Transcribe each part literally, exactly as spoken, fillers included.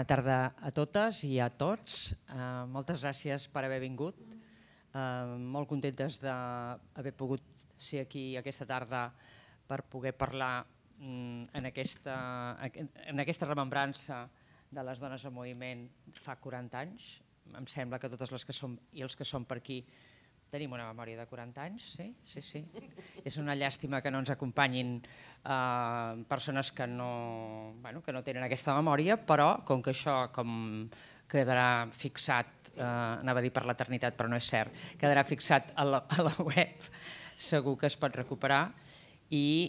Bona tarda a totes i a tots. Moltes gràcies per haver vingut. Molt contentes d'haver pogut ser aquí aquesta tarda per poder parlar en aquesta, en aquesta remembrança de les dones en moviment fa quaranta anys. Em sembla que totes les que som i els que som per aquí tenim una memòria de quaranta anys, sí? Sí, sí. És una llàstima que no ens acompanyin persones que no tenen aquesta memòria, però com que això quedarà fixat, anava a dir per l'eternitat, però no és cert, quedarà fixat a la web, segur que es pot recuperar. I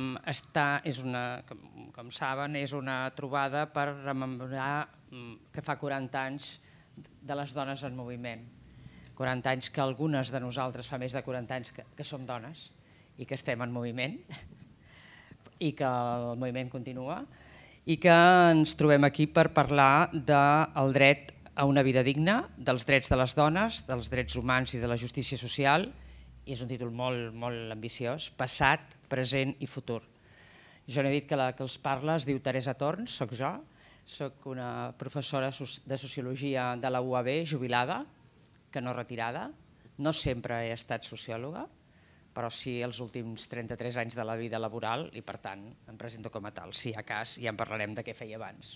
com saben, és una trobada per rememorar que fa quaranta anys de les dones en moviment. quaranta anys que algunes de nosaltres fa més de quaranta anys que som dones i que estem en moviment i que el moviment continua i que ens trobem aquí per parlar del dret a una vida digna, dels drets de les dones, dels drets humans i de la justícia social, i és un títol molt, molt ambiciós, passat, present i futur. Jo n'he dit que la que els parla es diu Teresa Torns, soc jo, soc una professora de Sociologia de la U A B, jubilada, que no retirada, no sempre he estat sociòloga, però sí els últims trenta-tres anys de la vida laboral i per tant em presento com a tal. Si hi ha cas ja en parlarem de què feia abans.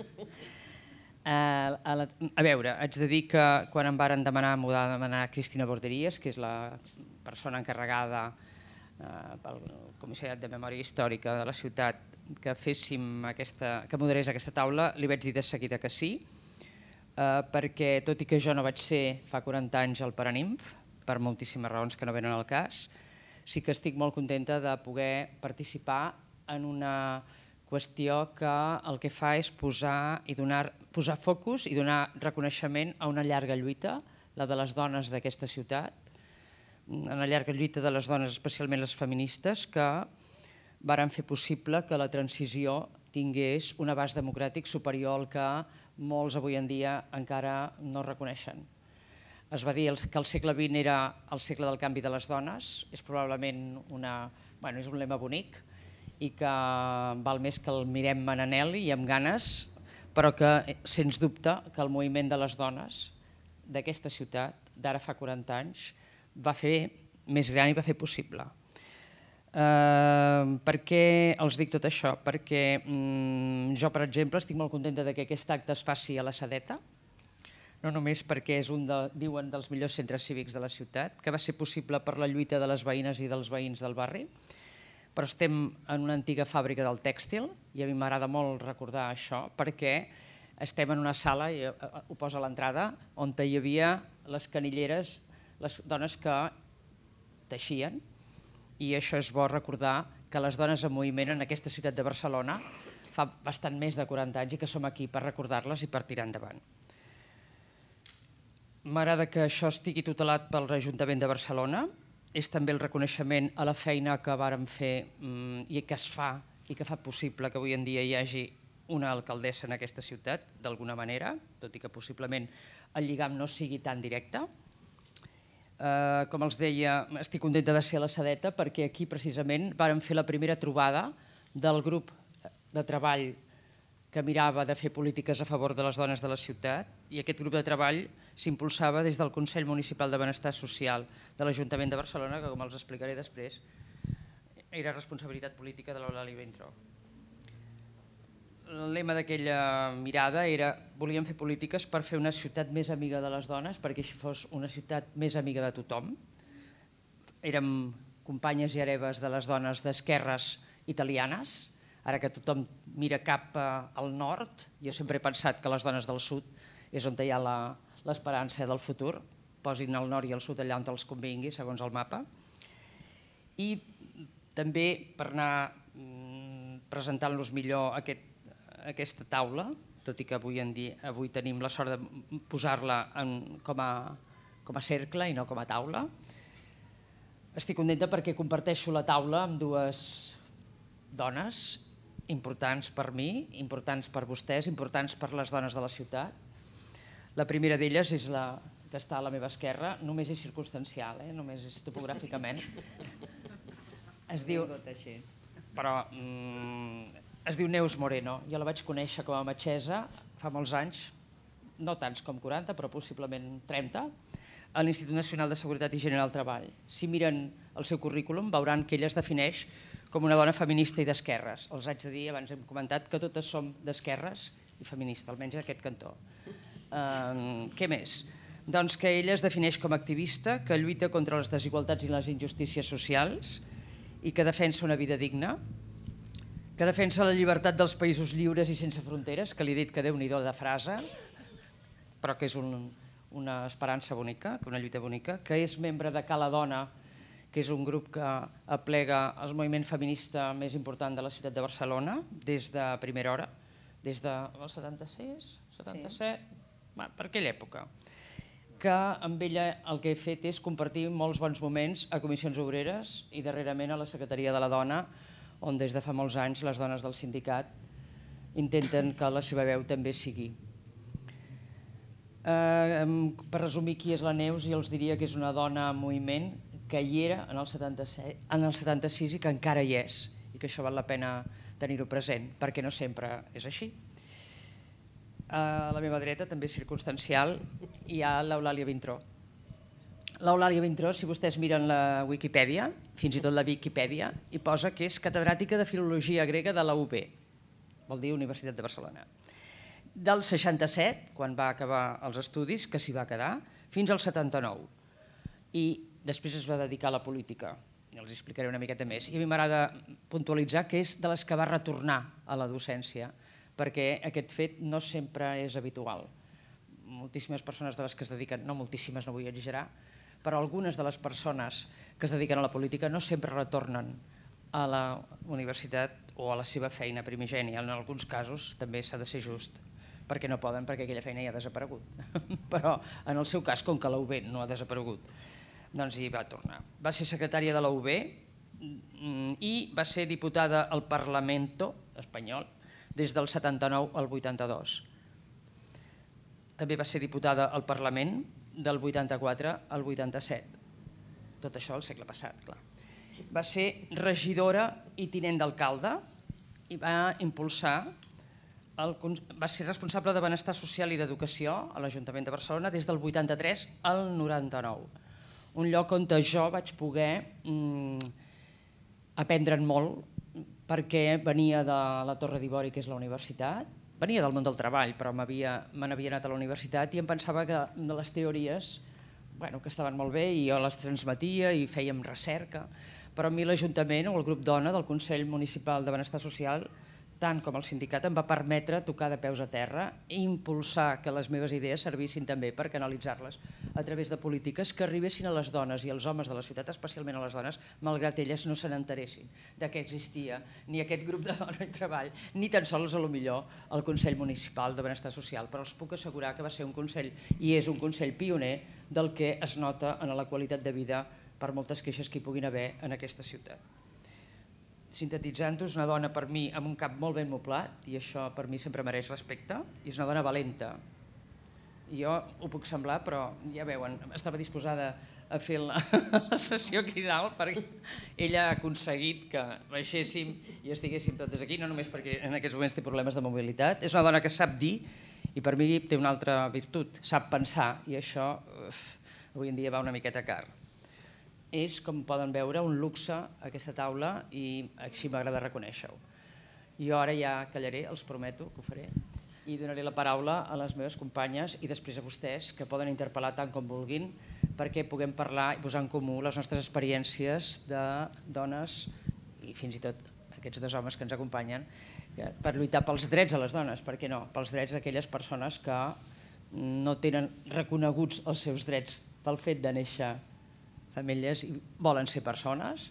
A veure, haig de dir que quan em varen demanar, m'ho va demanar Cristina Borderies, que és la persona encarregada pel Comissariat de Memòria Històrica de la ciutat, que féssim aquesta, que moderés aquesta taula, li vaig dir de seguida que sí, perquè tot i que jo no vaig ser fa quaranta anys al Paranimf, per moltíssimes raons que no venen al cas, sí que estic molt contenta de poder participar en una qüestió que el que fa és posar focus i donar reconeixement a una llarga lluita, la de les dones d'aquesta ciutat, una llarga lluita de les dones, especialment les feministes, que varen fer possible que la transició tingués un abast democràtic superior al que molts avui en dia encara no reconeixen. Es va dir que el segle vint era el segle del canvi de les dones, és probablement un lema bonic i que val més que el mirem en anhel i amb ganes, però que sens dubte que el moviment de les dones d'aquesta ciutat d'ara fa quaranta anys va fer més gran i va fer possible. Per què els dic tot això? Perquè jo, per exemple, estic molt contenta que aquest acte es faci a la Sedeta, no només perquè és un, diuen, dels millors centres cívics de la ciutat, que va ser possible per la lluita de les veïnes i dels veïns del barri, però estem en una antiga fàbrica del tèxtil i a mi m'agrada molt recordar això perquè estem en una sala, i ho posa a l'entrada, on hi havia les canilleres, les dones que teixien, i això és bo recordar que les dones en moviment en aquesta ciutat de Barcelona fa bastant més de quaranta anys i que som aquí per recordar-les i per tirar endavant. M'agrada que això estigui tutelat pel Ajuntament de Barcelona, és també el reconeixement a la feina que vàrem fer i que es fa i que fa possible que avui en dia hi hagi una alcaldessa en aquesta ciutat, d'alguna manera, tot i que possiblement el lligam no sigui tan directe. Com els deia, estic contenta de ser a la Sedeta perquè aquí precisament vàrem fer la primera trobada del grup de treball que mirava de fer polítiques a favor de les dones de la ciutat i aquest grup de treball s'impulsava des del Consell Municipal de Benestar Social de l'Ajuntament de Barcelona, que com els explicaré després era responsabilitat política de l'Eulàlia Vintró. El lema d'aquella mirada era volíem fer polítiques per fer una ciutat més amiga de les dones, perquè així fos una ciutat més amiga de tothom. Érem companyes i hereves de les dones d'esquerres italianes, ara que tothom mira cap al nord, jo sempre he pensat que les dones del sud és on hi ha l'esperança del futur, posin el nord i el sud allà on els convingui, segons el mapa. I també per anar presentant-los millor aquest aquesta taula, tot i que avui tenim la sort de posar-la com a cercle i no com a taula. Estic contenta perquè comparteixo la taula amb dues dones importants per mi, importants per vostès, importants per les dones de la ciutat. La primera d'elles és la que està a la meva esquerra, només és circumstancial, només és topogràficament. Es diu... Però es diu Neus Moreno. Jo la vaig conèixer com a metgessa fa molts anys, no tants com quaranta, però possiblement trenta, a l'Institut Nacional de Seguretat i Higiene del Treball. Si miren el seu currículum veuran que ella es defineix com una dona feminista i d'esquerres. Els haig de dir, abans hem comentat, que totes som d'esquerres i feminista, almenys d'aquest cantó. Uh, què més? Doncs que ella es defineix com a activista, que lluita contra les desigualtats i les injustícies socials i que defensa una vida digna, que defensa la llibertat dels països lliures i sense fronteres, que li he dit que déu-n'hi-do de frase, però que és un, una esperança bonica, una lluita bonica, que és membre de Cala Dona, que és un grup que aplega el moviment feminista més important de la ciutat de Barcelona des de primera hora, des del setanta-sis, setanta-set, sí. Per aquella època. Que amb ella el que he fet és compartir molts bons moments a comissions obreres i darrerament a la Secretaria de la Dona, on des de fa molts anys les dones del sindicat intenten que la seva veu també sigui. Eh, per resumir qui és la Neus, jo els diria que és una dona en moviment que hi era en el setanta-sis i que encara hi és, i que això val la pena tenir-ho present, perquè no sempre és així. A la meva dreta, també circumstancial, hi ha l'Eulàlia Vintró. L'Eulàlia Vintró, si vostès miren la Wikipedia, fins i tot la Viquipèdia, hi posa que és catedràtica de Filologia Grega de la U B, vol dir Universitat de Barcelona. Del seixanta-set, quan va acabar els estudis, que s'hi va quedar, fins al setanta-nou. I després es va dedicar a la política, i els explicaré una miqueta més. I a mi m'agrada puntualitzar que és de les que va retornar a la docència, perquè aquest fet no sempre és habitual. Moltíssimes persones de les que es dediquen, no moltíssimes, no vull exagerar, però algunes de les persones que es dediquen a la política no sempre retornen a la universitat o a la seva feina primigènia. En alguns casos també s'ha de ser just, perquè no poden, perquè aquella feina ja ha desaparegut. Però en el seu cas, com que la U B no ha desaparegut, doncs hi va tornar. Va ser secretària de la U B i va ser diputada al Parlamento espanyol des del setanta-nou al vuitanta-dos. També va ser diputada al Parlament del vuitanta-quatre al vuitanta-set. Tot això al segle passat, clar. Va ser regidora i tinent d'alcalde i va impulsar, va ser responsable de Benestar Social i d'Educació a l'Ajuntament de Barcelona des del vuitanta-tres al noranta-nou. Un lloc on jo vaig poder aprendre'n molt, perquè venia de la Torre d'Ivori, que és la universitat, venia del món del treball, però me n'havia anat a la universitat i em pensava que de les teories que estaven molt bé i jo les transmetia i fèiem recerca, però a mi l'Ajuntament o el grup dona del Consell Municipal de Benestar Social, tant com el sindicat, em va permetre tocar de peus a terra i impulsar que les meves idees servissin també per canalitzar-les a través de polítiques que arribessin a les dones i als homes de la ciutat, especialment a les dones, malgrat elles no se n'enteressin de què existia ni aquest grup de dona i treball, ni tan sols, a lo millor, el Consell Municipal de Benestar Social. Però els puc assegurar que va ser un Consell, i és un Consell pioner, del que es nota en la qualitat de vida per moltes queixes que hi puguin haver en aquesta ciutat. Sintetitzant-ho, és una dona per mi amb un cap molt ben moblat, i això per mi sempre mereix respecte, i és una dona valenta. Jo ho puc semblar, però ja veuen, estava disposada a fer la sessió aquí dalt perquè ella ha aconseguit que baixéssim i estiguéssim totes aquí, no només perquè en aquests moments té problemes de mobilitat. És una dona que sap dir, i per mi té una altra virtut, sap pensar, i això avui en dia va una miqueta car. És, com poden veure, un luxe aquesta taula i així m'agrada reconèixer-ho. Jo ara ja callaré, els prometo que ho faré, i donaré la paraula a les meves companyes i després a vostès, que poden interpel·lar tant com vulguin, perquè puguem parlar i posar en comú les nostres experiències de dones i fins i tot aquests dos homes que ens acompanyen per lluitar pels drets a les dones, per què no? Pels drets d'aquelles persones que no tenen reconeguts els seus drets pel fet de néixer famílies i volen ser persones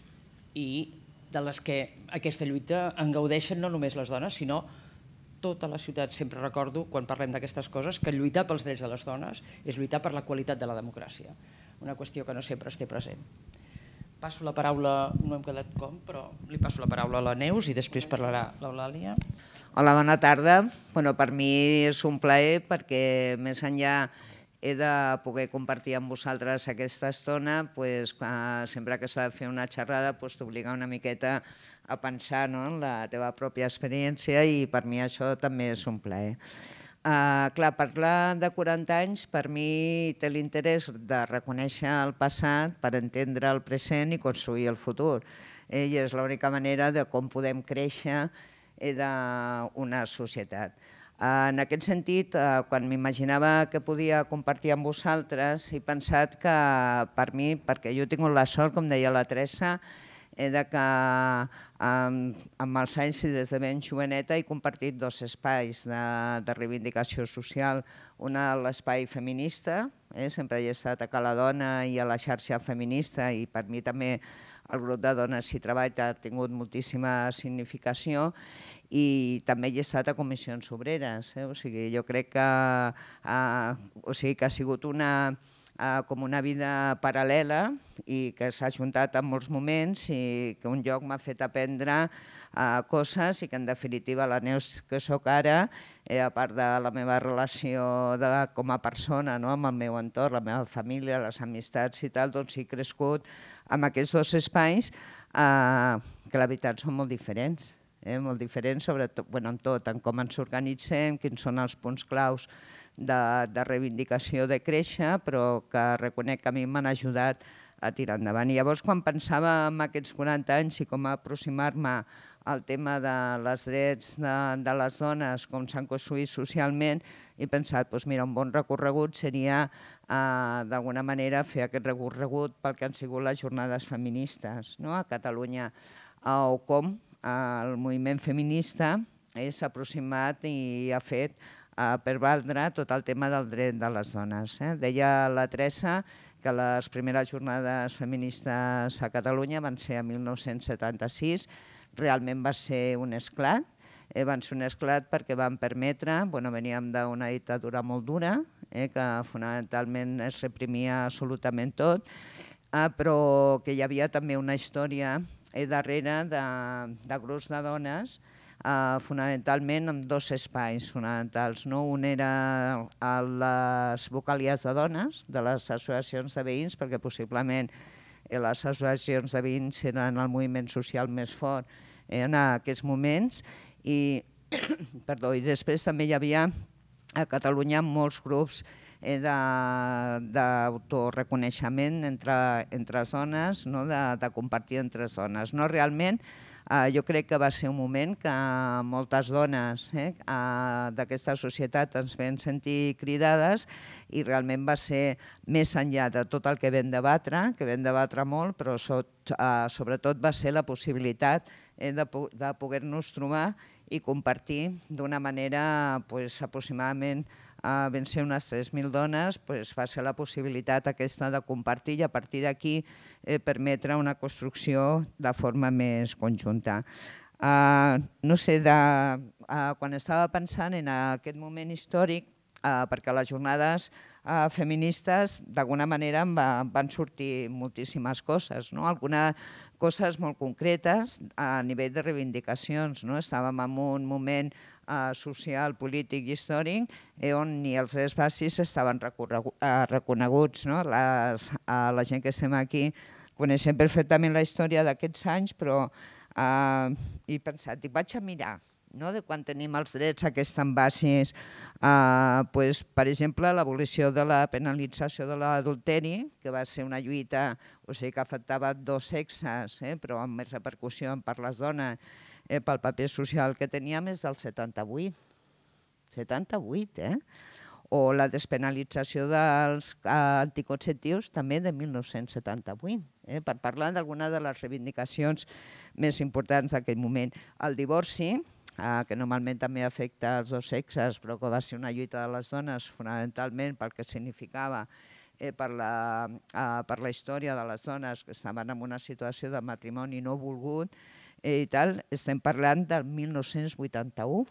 i de les que aquesta lluita en gaudeixen no només les dones, sinó tota la ciutat. Sempre recordo, quan parlem d'aquestes coses, que lluitar pels drets de les dones és lluitar per la qualitat de la democràcia, una qüestió que no sempre es té present. Passo la paraula, no hem quedat com, però li passo la paraula a la Neus i després parlarà l'Eulàlia. Hola, bona tarda. Per mi és un plaer perquè més enllà he de poder compartir amb vosaltres aquesta estona, sempre que s'ha de fer una xerrada t'obliga una miqueta a pensar en la teva pròpia experiència i per mi això també és un plaer. Clar, parlar de quaranta anys per mi té l'interès de reconèixer el passat per entendre el present i construir el futur. I és l'única manera de com podem créixer d'una societat. En aquest sentit, quan m'imaginava que podia compartir amb vosaltres, he pensat que per mi, perquè jo he tingut la sort, com deia la Teresa, que amb els anys i des de ben joveneta he compartit dos espais de reivindicació social. Un l'espai feminista, sempre he estat a Cala Dona i a la xarxa feminista i per mi també el grup de dones i treball ha tingut moltíssima significació i també he estat a comissions obreres. O sigui, jo crec que ha sigut una com una vida paral·lela i que s'ha ajuntat en molts moments i que un lloc m'ha fet aprendre coses i que en definitiva la Neus que soc ara, a part de la meva relació com a persona amb el meu entorn, la meva família, les amistats i tal, doncs he crescut en aquests dos espais que la veritat són molt diferents, molt diferents sobretot en tot, en com ens organitzem, quins són els punts claus de reivindicació de créixer, però que reconec que a mi m'han ajudat a tirar endavant. I llavors, quan pensava en aquests quaranta anys i com aproximar-me al tema dels drets de les dones, com s'han construït socialment, he pensat, mira, un bon recorregut seria d'alguna manera fer aquest recorregut pel que han sigut les jornades feministes a Catalunya, o com el moviment feminista s'ha aproximat i ha fet per valdre tot el tema del dret de les dones. Deia la Teresa que les primeres jornades feministes a Catalunya van ser a mil nou-cents setanta-sis, realment va ser un esclat, van ser un esclat perquè van permetre, veníem d'una dictadura molt dura, que fonamentalment es reprimia absolutament tot, però que hi havia també una història darrere de grups de dones fonamentalment en dos espais fonamentals. Un era les vocalies de dones, de les associacions de veïns, perquè possiblement les associacions de veïns eren el moviment social més fort en aquests moments. I després també hi havia a Catalunya molts grups d'autoreconeixement entre dones, de compartir entre dones. Realment, jo crec que va ser un moment que moltes dones d'aquesta societat ens vam sentir cridades i realment va ser més enllà de tot el que vam debatre, que vam debatre molt, però sobretot va ser la possibilitat de poder-nos trobar i compartir d'una manera aproximadament vam ser unes tres mil dones, va ser la possibilitat aquesta de compartir i a partir d'aquí permetre una construcció de forma més conjunta. No sé, quan estava pensant en aquest moment històric, perquè les jornades feministes d'alguna manera em van sortir moltíssimes coses, algunes coses molt concretes a nivell de reivindicacions. Estàvem en un moment social, polític i històric on ni els drets bàsics estaven reconeguts. La gent que estem aquí coneixem perfectament la història d'aquests anys, però he pensat, i vaig a mirar de quan tenim els drets aquests tan bàsics, per exemple, l'abolició de la penalització de l'adulteri, que va ser una lluita que afectava dos sexes, però amb més repercussió per les dones, pel paper social que teníem, és del setanta-vuit. setanta-vuit, eh? O la despenalització dels anticonceptius també de mil nou-cents setanta-vuit, per parlar d'alguna de les reivindicacions més importants d'aquell moment. El divorci, que normalment també afecta els dos sexes, però que va ser una lluita de les dones fonamentalment pel que significava per la història de les dones que estaven en una situació de matrimoni no volgut i tal, estem parlant del mil nou-cents vuitanta-u.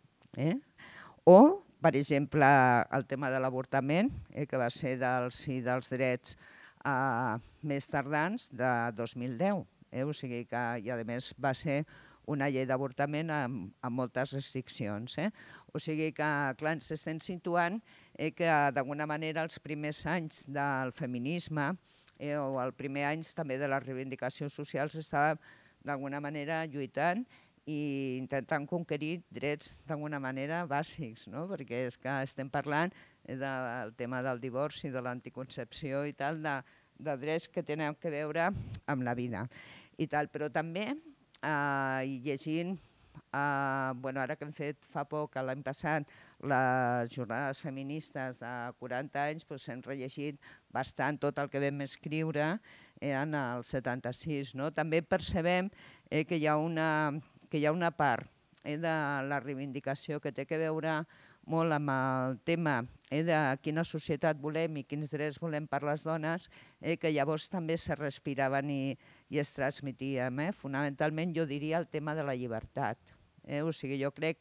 O, per exemple, el tema de l'avortament, que va ser dels drets més tardans de dos mil deu. O sigui que, i a més, va ser una llei d'avortament amb, amb moltes restriccions. Eh? O sigui que, clar, ens estem situant eh, que d'alguna manera els primers anys del feminisme eh, o els primers anys també de les reivindicacions socials estàvem d'alguna manera lluitant i intentant conquerir drets d'alguna manera bàsics, no? Perquè és que estem parlant del tema del divorci, de l'anticoncepció i tal, de, de drets que tenen a veure amb la vida i tal, però també Uh, i llegint, uh, bueno, ara que hem fet fa poc, l'any passat, les jornades feministes de quaranta anys, doncs hem rellegit bastant tot el que vam escriure eh, en el setanta-sis. No? També percebem eh, que, hi ha una, que hi ha una part eh, de la reivindicació que té que veure molt amb el tema eh, de quina societat volem i quins drets volem per les dones, eh, que llavors també se respiraven i, i es transmitien. Eh? Fonamentalment jo diria el tema de la llibertat. Eh? O sigui, jo crec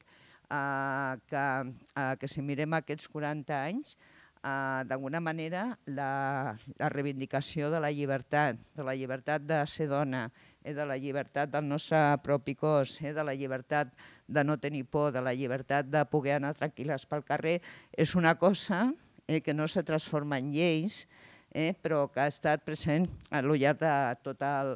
eh, que, eh, que si mirem aquests quaranta anys, eh, d'alguna manera la, la reivindicació de la llibertat, de la llibertat de ser dona, eh, de la llibertat del nostre propi cos, eh, de la llibertat de no tenir por, de la llibertat de poder anar tranquil·les pel carrer, és una cosa eh, que no se transforma en lleis, eh, però que ha estat present al llarg de tot el,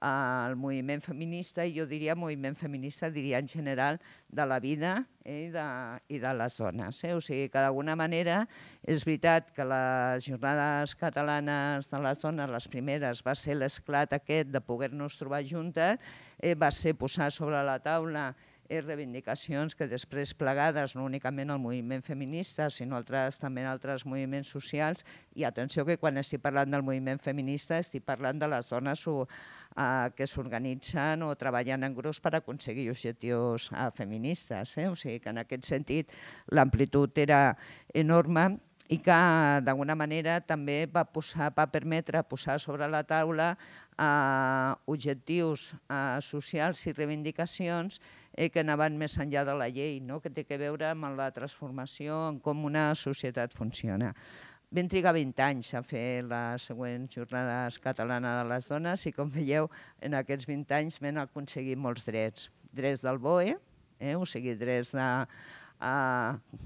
el moviment feminista, i jo diria moviment feminista, diria en general, de la vida eh, i, de, i de les dones. Eh? O sigui que d'alguna manera és veritat que les jornades catalanes de les dones, les primeres, va ser l'esclat aquest de poder-nos trobar juntes, eh, va ser posar sobre la taula reivindicacions que després plegades no únicament al moviment feminista sinó altres, també en altres moviments socials, i atenció que quan estic parlant del moviment feminista estic parlant de les dones o, eh, que s'organitzen o treballen en grups per aconseguir objectius eh, feministes. Eh? O sigui que en aquest sentit l'amplitud era enorme i que d'alguna manera també va, posar, va permetre posar sobre la taula eh, objectius eh, socials i reivindicacions eh, que anaven més enllà de la llei, no? Que té a veure amb la transformació en com una societat funciona. Vam trigar vint anys a fer les següents jornades catalanes de les dones i, com veieu, en aquests vint anys vam aconseguir molts drets. Drets del B O E, eh? O sigui, drets de eh,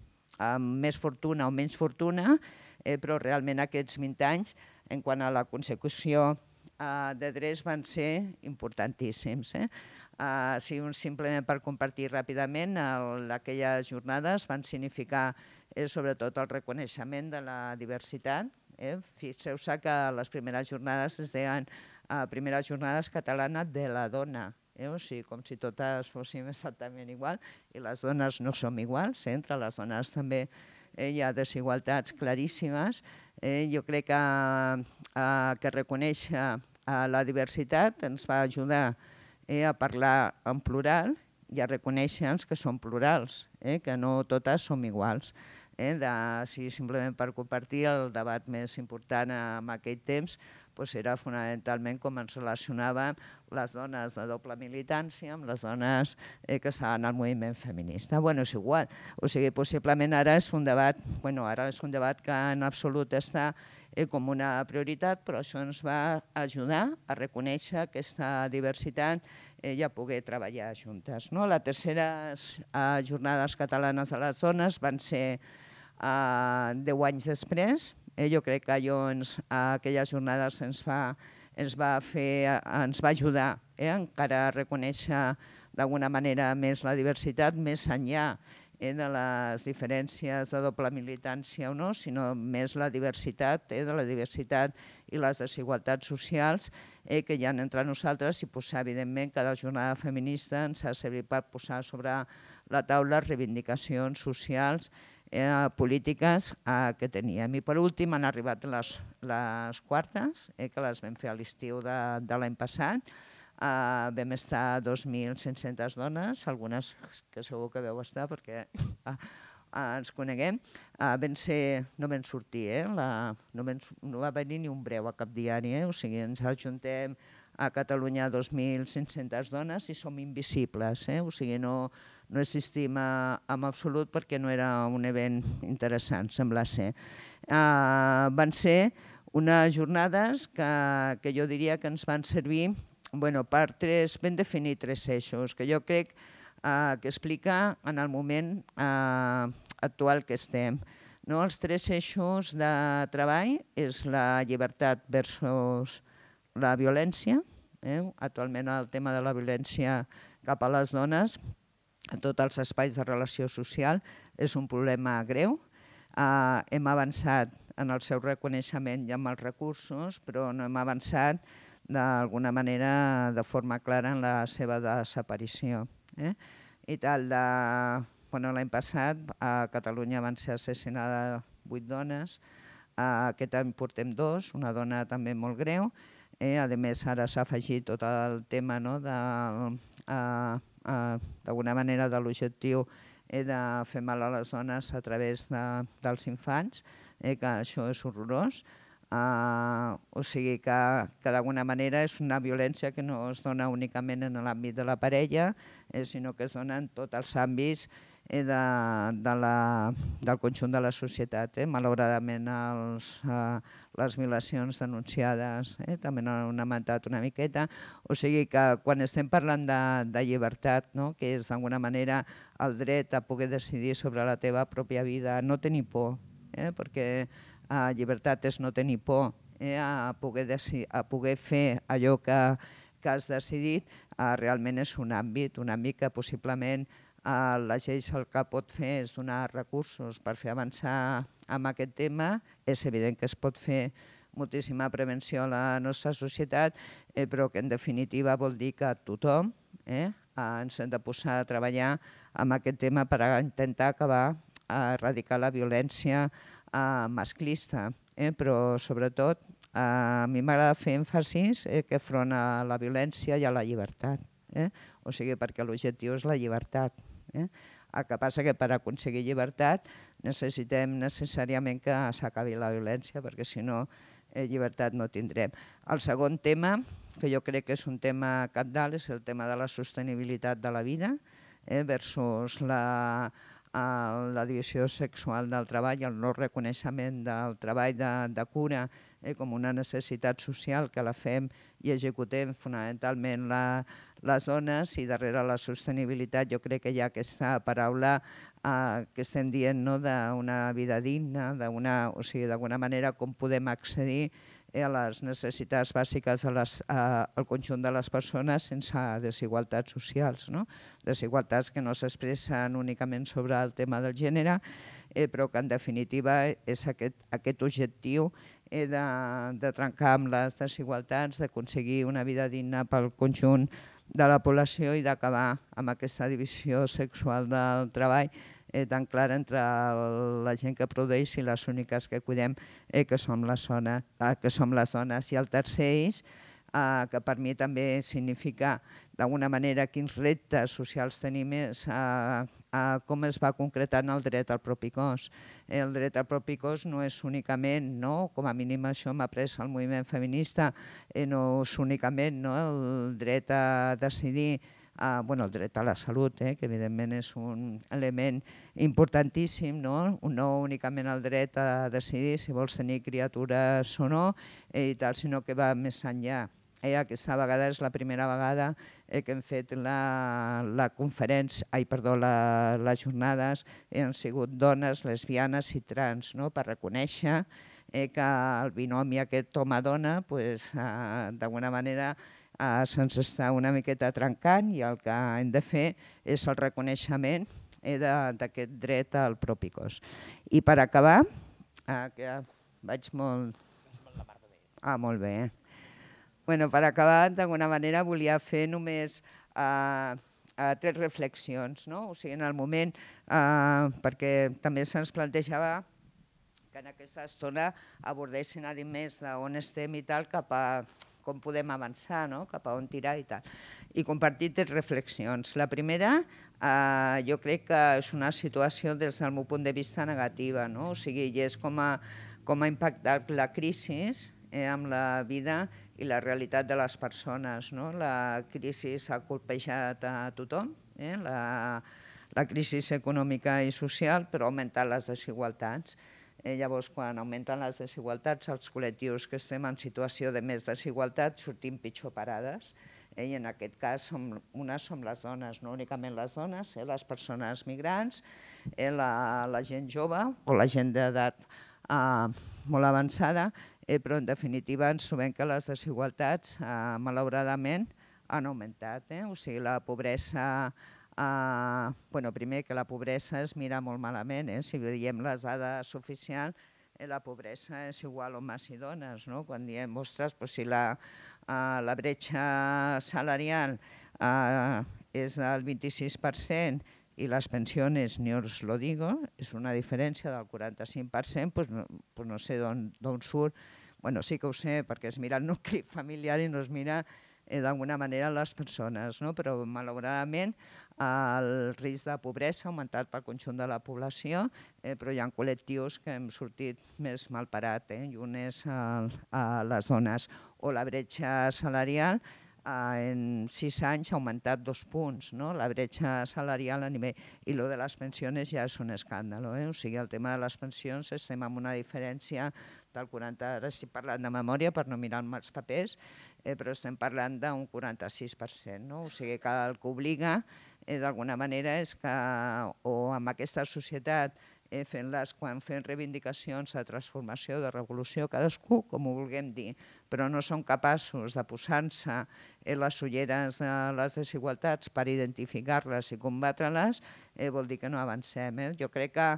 amb més fortuna o menys fortuna, eh, però realment aquests vint anys, en quant a la consecució eh, de drets, van ser importantíssims. Eh? Uh, sí, simplement per compartir ràpidament, el, aquelles jornades van significar eh, sobretot el reconeixement de la diversitat. Eh? Fixeu-se que les primeres jornades es deien uh, primeres jornades catalanes de la dona, eh? O sigui, com si totes fóssim exactament igual, i les dones no som iguals, eh? Entre les dones també eh, hi ha desigualtats claríssimes. Eh? Jo crec que, uh, que reconèixer uh, la diversitat ens va ajudar Eh, a parlar en plural i a reconèixer que som plurals, eh, que no totes som iguals. Eh, de, si simplement per compartir el debat més important en aquell temps doncs era fonamentalment com ens relacionàvem les dones de doble militància amb les dones eh, que estaven al moviment feminista. Bueno, és igual. O sigui, possiblement ara és un debat, bueno, ara és un debat que en absolut està eh, com una prioritat, però això ens va ajudar a reconèixer aquesta diversitat eh, i a poder treballar juntes. No? Les terceres eh, jornades catalanes de les dones van ser eh, deu anys després. Eh, jo crec que allò ens, aquelles jornades ens va, ens va, fer, ens va ajudar eh, encara a reconèixer d'alguna manera més la diversitat, més enllà eh, de les diferències de doble militància o no, sinó més la diversitat, eh, de la diversitat i les desigualtats socials eh, que hi ha entre nosaltres, i posar, evidentment, cada jornada feminista ens ha servit per posar sobre la taula reivindicacions socials Eh, polítiques eh, que teníem. I per últim han arribat les, les quartes, eh, que les vam fer a l'estiu de, de l'any passat. Eh, vam estar dos mil cinc-centes dones, algunes que segur que veu estar perquè eh, eh, ens coneguem. Eh, vam ser, no vam sortir, eh, la, no, vam, no va venir ni un breu a cap diari, eh, o sigui, ens ajuntem a Catalunya dos mil cinc-centes dones i som invisibles, eh, o sigui, no... no existim en absolut perquè no era un event interessant, sembla ser. Uh, van ser unes jornades que, que jo diria que ens van servir bueno, per tres, ben definir tres eixos, que jo crec eh, que explica en el moment eh, actual que estem. No? Els tres eixos de treball és la llibertat versus la violència. Eh? Actualment el tema de la violència cap a les dones a tots els espais de relació social és un problema greu. Eh, hem avançat en el seu reconeixement i amb els recursos, però no hem avançat d'alguna manera de forma clara en la seva desaparició. Eh? I tal de... Bueno, l'any passat a Catalunya van ser assassinades vuit dones, aquest any portem dos, una dona també molt greu. Eh? A més, ara s'ha afegit tot el tema no, de, uh, uh, d'alguna manera de l'objectiu eh, de fer mal a les dones a través de, dels infants, eh, que això és horrorós. Uh, o sigui que, que d'alguna manera és una violència que no es dona únicament en l'àmbit de la parella, eh, sinó que es dona en tots els àmbits eh, de, de la, del conjunt de la societat. Eh. Malauradament els, uh, les violacions denunciades eh, també han augmentat una miqueta, o sigui que quan estem parlant de, de llibertat, no, que és d'alguna manera el dret a poder decidir sobre la teva pròpia vida, no tenir por, eh, perquè Uh, llibertat és no tenir por eh, a, poder a poder fer allò que, que has decidit. Uh, realment és un àmbit, un àmbit que possiblement uh, la llei el que pot fer és donar recursos per fer avançar amb aquest tema. És evident que es pot fer moltíssima prevenció a la nostra societat, eh, però que en definitiva vol dir que tothom eh, uh, ens hem de posar a treballar amb aquest tema per intentar acabar a erradicar la violència Uh, masclista, eh? Però sobretot uh, a mi m'agrada fer èmfasis eh, que front a la violència i a la llibertat, eh? O sigui, perquè l'objectiu és la llibertat. Eh? El que passa que per aconseguir llibertat necessitem necessàriament que s'acabi la violència, perquè si no, eh, llibertat no tindrem. El segon tema, que jo crec que és un tema cabdal, és el tema de la sostenibilitat de la vida eh, versus la... la divisió sexual del treball, el no reconeixement del treball de, de cura eh, com una necessitat social que la fem i executem fonamentalment la, les dones, i darrere la sostenibilitat jo crec que hi ha aquesta paraula eh, que estem dient no, d'una vida digna, o sigui, d'alguna manera com podem accedir a les necessitats bàsiques al conjunt de les persones sense desigualtats socials. No? Desigualtats que no s'expressen únicament sobre el tema del gènere, eh, però que en definitiva és aquest, aquest objectiu eh, de, de trencar amb les desigualtats, d'aconseguir una vida digna pel conjunt de la població i d'acabar amb aquesta divisió sexual del treball Eh, tan clara entre el, la gent que produeix i les úniques que cuidem, eh, que, som la zona, eh, que som les dones. I el tercer eix, eh, que per mi també significa d'alguna manera quins reptes socials tenim, és eh, eh, com es va concretant el dret al propi cos. Eh, el dret al propi cos no és únicament, no, com a mínim això m'ha pres el moviment feminista, eh, no és únicament no, el dret a decidir Uh, bueno, el dret a la salut, eh, que evidentment és un element importantíssim, no? No únicament el dret a decidir si vols tenir criatures o no, eh, i tal, sinó que va més enllà. Eh, aquesta vegada és la primera vegada eh, que hem fet la, la conferència, ai, perdó, la, les jornades, eh, han sigut dones, lesbianes i trans, no? Per reconèixer eh, que el binomi aquest home-dona, pues, uh, d'alguna manera, Uh, se'ns està una miqueta trencant i el que hem de fer és el reconeixement eh, d'aquest dret al propi cos. I per acabar, uh, que vaig molt... Ah, molt bé. Bueno, per acabar, d'alguna manera, volia fer només uh, uh, tres reflexions, no? O sigui, en el moment, uh, perquè també se'ns plantejava que en aquesta estona abordessin a dir més d'on estem i tal cap a com podem avançar, no? Cap a on tirar i tal. I compartir tres reflexions. La primera, eh, jo crec que és una situació des del meu punt de vista negativa, no? O sigui, és com ha, com ha impactat la crisi eh, amb la vida i la realitat de les persones. No? La crisi ha colpejat a tothom, eh? la, la crisi econòmica i social, però ha augmentat les desigualtats. Eh, llavors, quan augmenten les desigualtats, els col·lectius que estem en situació de més desigualtat sortim pitjor parades i en aquest cas unes som les dones, no únicament les dones, les persones migrants, la gent jove o la gent d'edat molt avançada, però en definitiva ens trobem que les desigualtats malauradament han augmentat. O sigui, la pobresa, primer que la pobresa es mira molt malament, si veiem les dades oficials, la pobresa és igual homes i dones. Quan diem, ostres, si la bretxa salarial és del vint-i-sis per cent i les pensions, ni us lo digo, és una diferència del quaranta-cinc per cent, doncs no sé d'on surt. Bé, sí que ho sé, perquè es mira el nucli familiar i no es mira d'alguna manera les persones, però malauradament el risc de pobresa ha augmentat pel conjunt de la població, però hi ha col·lectius que hem sortit més malparats, i un és les dones. O la bretxa salarial, en sis anys ha augmentat dos punts, la bretxa salarial a nivell... I el de les pensions ja és un escàndol, o sigui, el tema de les pensions estem amb una diferència del quaranta, ara estic parlant de memòria per no mirar-me els papers, però estem parlant d'un quaranta-sis per cent, o sigui que el que obliga d'alguna manera és que, o amb aquesta societat, fent-les quan fem reivindicacions de transformació, de revolució, cadascú com ho vulguem dir, però no són capaços de posar-se les ulleres de les desigualtats per identificar-les i combatre-les, vol dir que no avancem. Jo crec que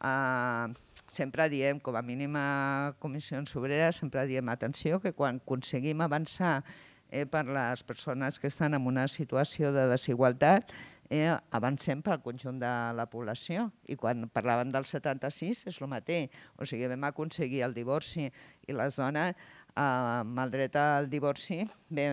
sempre diem, com a mínim a Comissions Obreres, sempre diem, atenció, que quan aconseguim avançar per les persones que estan en una situació de desigualtat, avancem pel conjunt de la població. I quan parlaven del setanta-sis és el mateix. O sigui, vam aconseguir el divorci i les dones, amb el dret al divorci,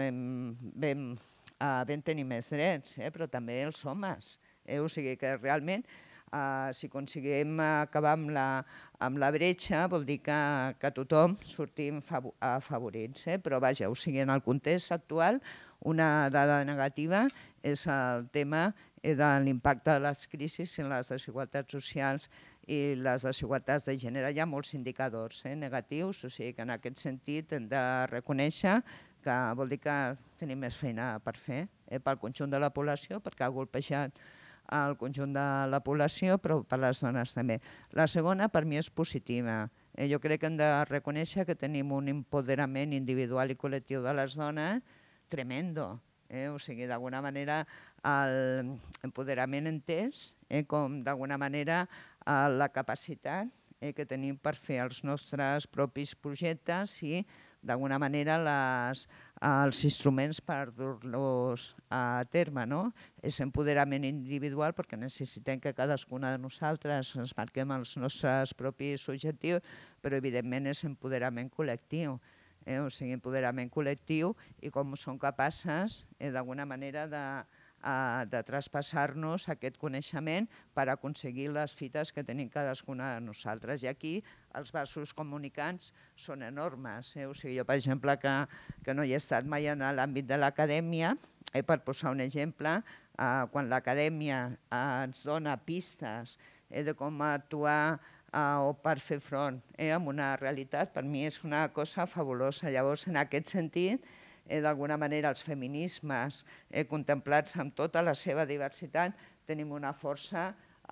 vam tenir més drets, però també els homes. O sigui que realment, si aconseguim acabar amb la bretxa, vol dir que tothom sortim afavorits. Però vaja, o sigui, en el context actual, una dada negativa és el tema de l'impacte de les crisis en les desigualtats socials i les desigualtats de gènere. Hi ha molts indicadors negatius, o sigui que en aquest sentit hem de reconèixer que vol dir que tenim més feina per fer pel conjunt de la població, perquè ha golpejat el conjunt de la població, però per les dones també. La segona, per mi, és positiva. Jo crec que hem de reconèixer que tenim un empoderament individual i col·lectiu de les dones tremendo. O sigui, d'alguna manera, l'empoderament entès com, d'alguna manera, la capacitat que tenim per fer els nostres propis projectes i, d'alguna manera, els instruments per dur-los a terme. És empoderament individual perquè necessitem que cadascuna de nosaltres ens marquem els nostres propis objectius, però, evidentment, és empoderament col·lectiu. O sigui, empoderament col·lectiu i com som capaces, d'alguna manera, de traspassar-nos aquest coneixement per aconseguir les fites que tenim cadascuna de nosaltres. I aquí els vasos comunicants són enormes. O sigui, jo, per exemple, que no hi he estat mai en l'àmbit de l'acadèmia, per posar un exemple, quan l'acadèmia ens dona pistes de com actuar o per fer front a una realitat, per mi és una cosa fabulosa. Llavors, en aquest sentit, d'alguna manera, els feminismes contemplats amb tota la seva diversitat tenim una força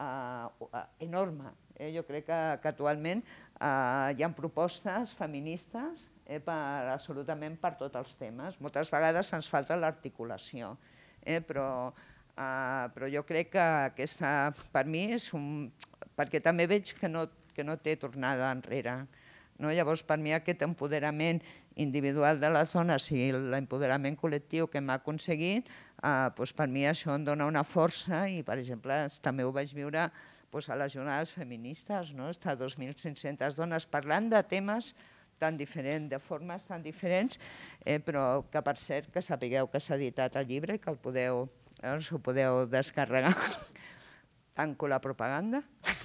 enorme. Jo crec que actualment hi ha propostes feministes absolutament per tots els temes. Moltes vegades ens falta l'articulació, però jo crec que aquesta, per mi, és un... perquè també veig que no té tornada enrere. Llavors, per mi, aquest empoderament individual de les dones i l'empoderament col·lectiu que hem aconseguit, per mi això em dona una força i, per exemple, també ho vaig viure a les jornades feministes, estar dos mil cinc-centes dones parlant de temes tan diferents, de formes tan diferents, però que, per cert, que sapigueu que s'ha editat el llibre i que us ho podeu descarregar. Tanco la propaganda,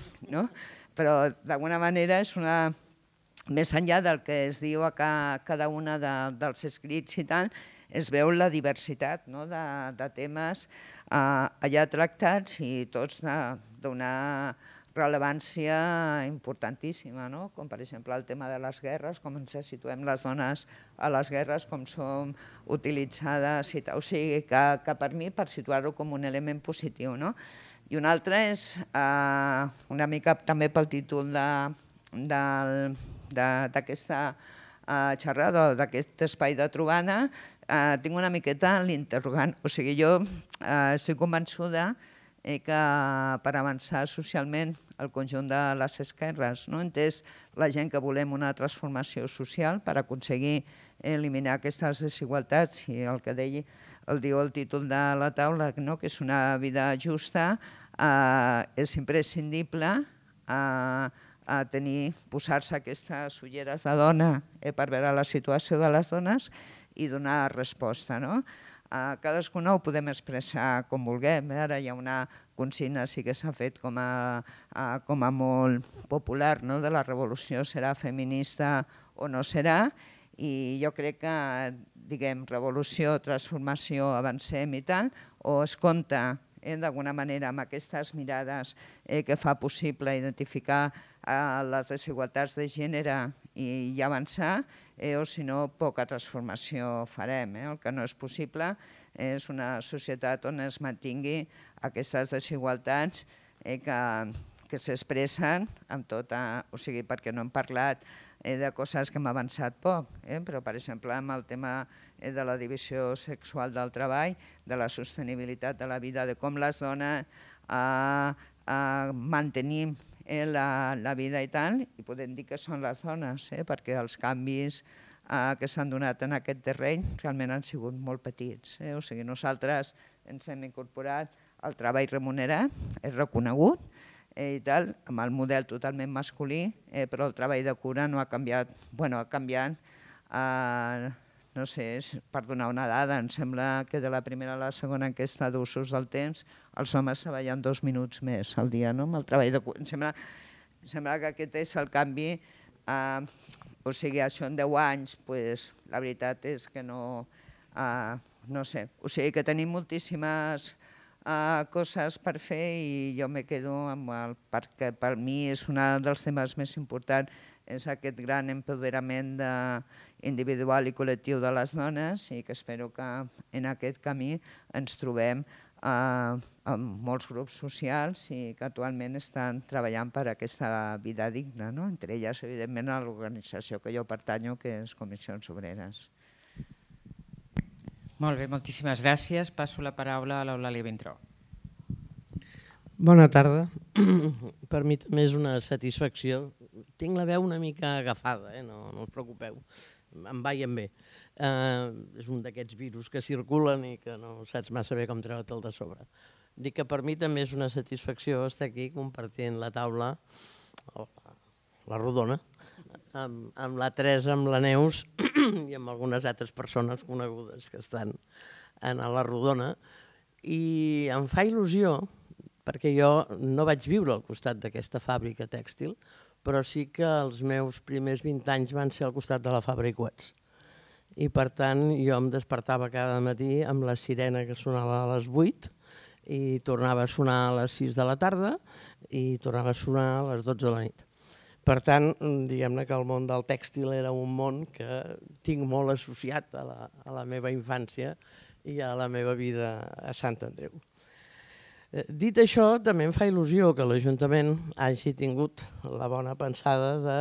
però d'alguna manera és una... Més enllà del que es diu a cada una dels escrits i tal, es veu la diversitat de temes allà tractats i tots donar rellevància importantíssima, no? Com per exemple el tema de les guerres, com ens situem les dones a les guerres, com som utilitzades, o sigui, que, que per mi, per situar-ho com un element positiu, no? I un altre és eh, una mica també pel títol d'aquesta eh, xerrada, d'aquest espai de trobada, eh, tinc una miqueta l'interrogant. O sigui, jo eh, estic convençuda eh, que per avançar socialment el conjunt de les esquerres, no? Entès la gent que volem una transformació social per aconseguir eliminar aquestes desigualtats i el que deia, el diu el títol de la taula, no? Que és una vida justa, Uh, és imprescindible uh, uh, tenir, posar-se aquestes ulleres de dona eh, per veure la situació de les dones i donar resposta, no? Uh, cadascuna ho podem expressar com vulguem. Ara hi ha una consigna sí que s'ha fet com a, uh, com a molt popular, no? De la revolució serà feminista o no serà, i jo crec que, diguem, revolució, transformació, avancem i tal, o es compta Eh, d'alguna manera amb aquestes mirades eh, que fa possible identificar eh, les desigualtats de gènere i, i avançar, eh, o si no, poca transformació farem. Eh? El que no és possible és una societat on es mantingui aquestes desigualtats eh, que, que s'expressen amb tota... O sigui, perquè no hem parlat eh, de coses que hem avançat poc, eh? Però, per exemple, amb el tema de la divisió sexual del treball, de la sostenibilitat de la vida, de com les dones eh, eh, mantenim eh, la, la vida i tal, i podem dir que són les dones, eh, perquè els canvis eh, que s'han donat en aquest terreny realment han sigut molt petits. Eh? O sigui, nosaltres ens hem incorporat al treball remunerat, és reconegut, eh, i tal, amb el model totalment masculí, eh, però el treball de cura no ha canviat, bueno, ha canviat, eh, no sé, per donar una dada, em sembla que de la primera a la segona enquesta d'usos del temps els homes treballen dos minuts més al dia, no? Amb el treball de cura. Em sembla, em sembla que aquest és el canvi, eh, o sigui, això en deu anys, pues, la veritat és que no, eh, no sé, o sigui que tenim moltíssimes eh, coses per fer i jo me quedo amb el, perquè per mi és un dels temes més importants, és aquest gran empoderament de, individual i col·lectiu de les dones i que espero que en aquest camí ens trobem eh, amb molts grups socials i que actualment estan treballant per aquesta vida digna, no? Entre elles, evidentment, a l'organització que jo pertanyo, que és Comissions Obreres. Molt bé, moltíssimes gràcies. Passo la paraula a l'Eulàlia Vintró. Bona tarda. Per mi també és una satisfacció. Tinc la veu una mica agafada, eh? no, no us preocupeu. Em va i em ve. Uh, és un d'aquests virus que circulen i que no saps massa bé com treure'l de sobre. Dic que per mi també és una satisfacció estar aquí compartint la taula, la rodona, amb, amb la Teresa, amb la Neus i amb algunes altres persones conegudes que estan a la rodona. I em fa il·lusió, perquè jo no vaig viure al costat d'aquesta fàbrica tèxtil, però sí que els meus primers vint anys van ser al costat de la fàbrica Coets. I per tant jo em despertava cada matí amb la sirena que sonava a les vuit i tornava a sonar a les sis de la tarda i tornava a sonar a les dotze de la nit. Per tant, diguem-ne que el món del tèxtil era un món que tinc molt associat a la, a la meva infància i a la meva vida a Sant Andreu. Dit això, també em fa il·lusió que l'Ajuntament hagi tingut la bona pensada de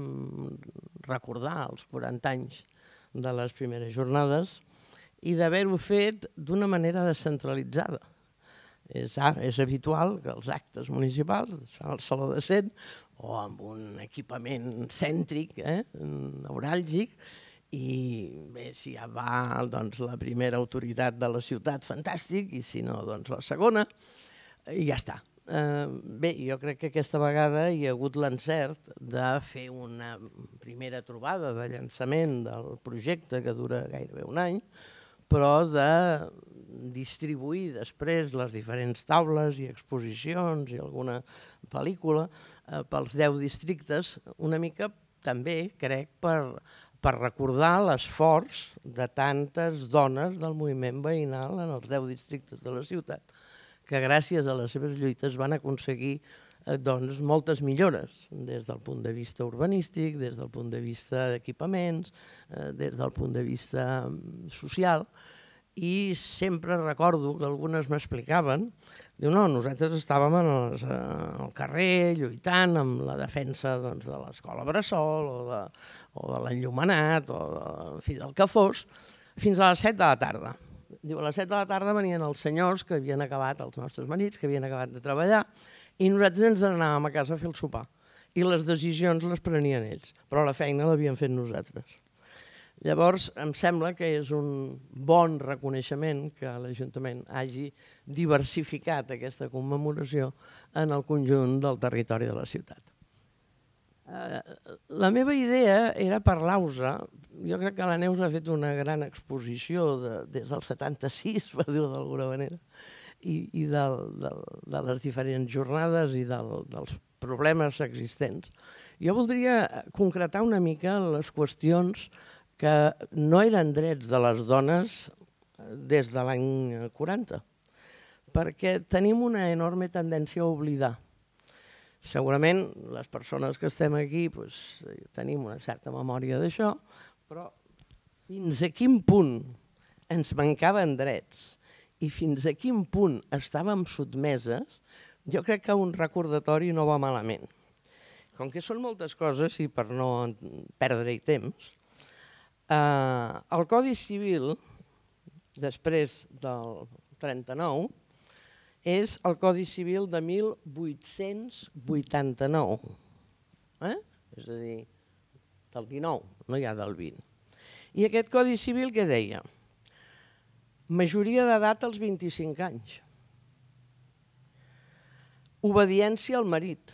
recordar els quaranta anys de les primeres jornades i d'haver-ho fet d'una manera descentralitzada. És, és habitual que els actes municipals es fan al Saló de Cent o amb un equipament cèntric, eh, neuràlgic, i bé, si ja va doncs, la primera autoritat de la ciutat, fantàstic, i si no, doncs la segona, i ja està. Eh, bé, jo crec que aquesta vegada hi ha hagut l'encert de fer una primera trobada de llançament del projecte que dura gairebé un any, però de distribuir després les diferents taules i exposicions i alguna pel·lícula eh, pels deu districtes, una mica també, crec, per, per recordar l'esforç de tantes dones del moviment veïnal en els deu districtes de la ciutat, que gràcies a les seves lluites van aconseguir doncs, moltes millores, des del punt de vista urbanístic, des del punt de vista d'equipaments, des del punt de vista social, i sempre recordo que algunes m'explicaven, diu, no, nosaltres estàvem al carrer lluitant amb la defensa de l'escola Bressol o de l'enllumenat o del que fos, fins a les set de la tarda. Diu, a les set de la tarda venien els senyors que havien acabat, els nostres marits, que havien acabat de treballar, i nosaltres ens anàvem a casa a fer el sopar. I les decisions les prenien ells, però la feina l'havíem fet nosaltres. Llavors, em sembla que és un bon reconeixement que l'Ajuntament hagi diversificat aquesta commemoració en el conjunt del territori de la ciutat. La meva idea era parlar-vos, jo crec que la Neus ha fet una gran exposició des del setanta-sis, per dir-ho d'alguna manera, i de les diferents jornades i dels problemes existents. Jo voldria concretar una mica les qüestions que no eren drets de les dones des de l'any quaranta, perquè tenim una enorme tendència a oblidar. Segurament les persones que estem aquí tenim una certa memòria d'això, però fins a quin punt ens mancaven drets i fins a quin punt estàvem sotmeses, jo crec que un recordatori no va malament. Com que són moltes coses, i per no perdre-hi temps, el Codi Civil, després del trenta-nou, és el Codi Civil de mil vuit-cents vuitanta-nou. És a dir, del dinou, no ja del vint. I aquest Codi Civil què deia? Majoria d'edat als vint-i-cinc anys. Obediència al marit.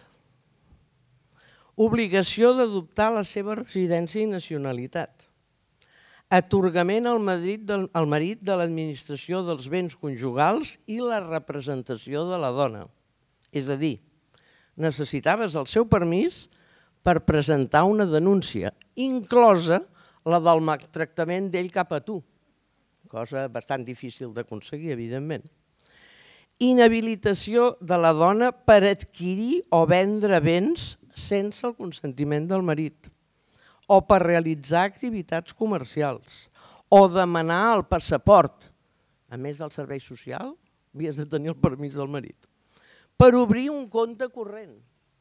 Obligació d'adoptar la seva residència i nacionalitat. Atorgament al marit de l'administració dels béns conjugals i la representació de la dona. És a dir, necessitaves el seu permís per presentar una denúncia, inclosa la del maltractament d'ell cap a tu, cosa bastant difícil d'aconseguir, evidentment. Inhabilitació de la dona per adquirir o vendre béns sense el consentiment del marit, o per realitzar activitats comercials, o demanar el passaport, a més del servei social, havies de tenir el permís del marit, per obrir un compte corrent,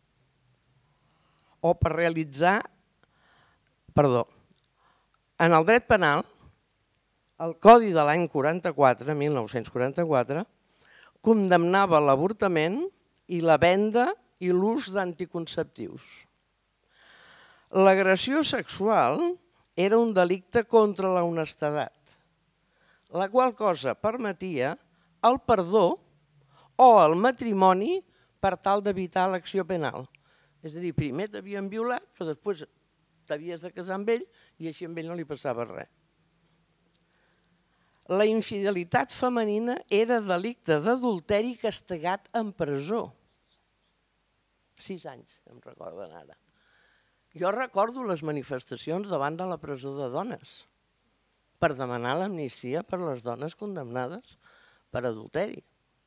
o per realitzar, perdó, en el dret penal, el Codi de l'any quaranta-quatre, mil nou-cents quaranta-quatre, condemnava l'avortament i la venda i l'ús d'anticonceptius. L'agressió sexual era un delicte contra la honestedat, la qual cosa permetia el perdó o el matrimoni per tal d'evitar l'acció penal. És a dir, primer t'havien violat, però després t'havies de casar amb ell i així amb ell no li passava res. La infidelitat femenina era delicte d'adulteri castigat en presó. Sis anys, em recorden ara. Jo recordo les manifestacions davant de la presó de dones per demanar l'amnistia per les dones condemnades per adulteri.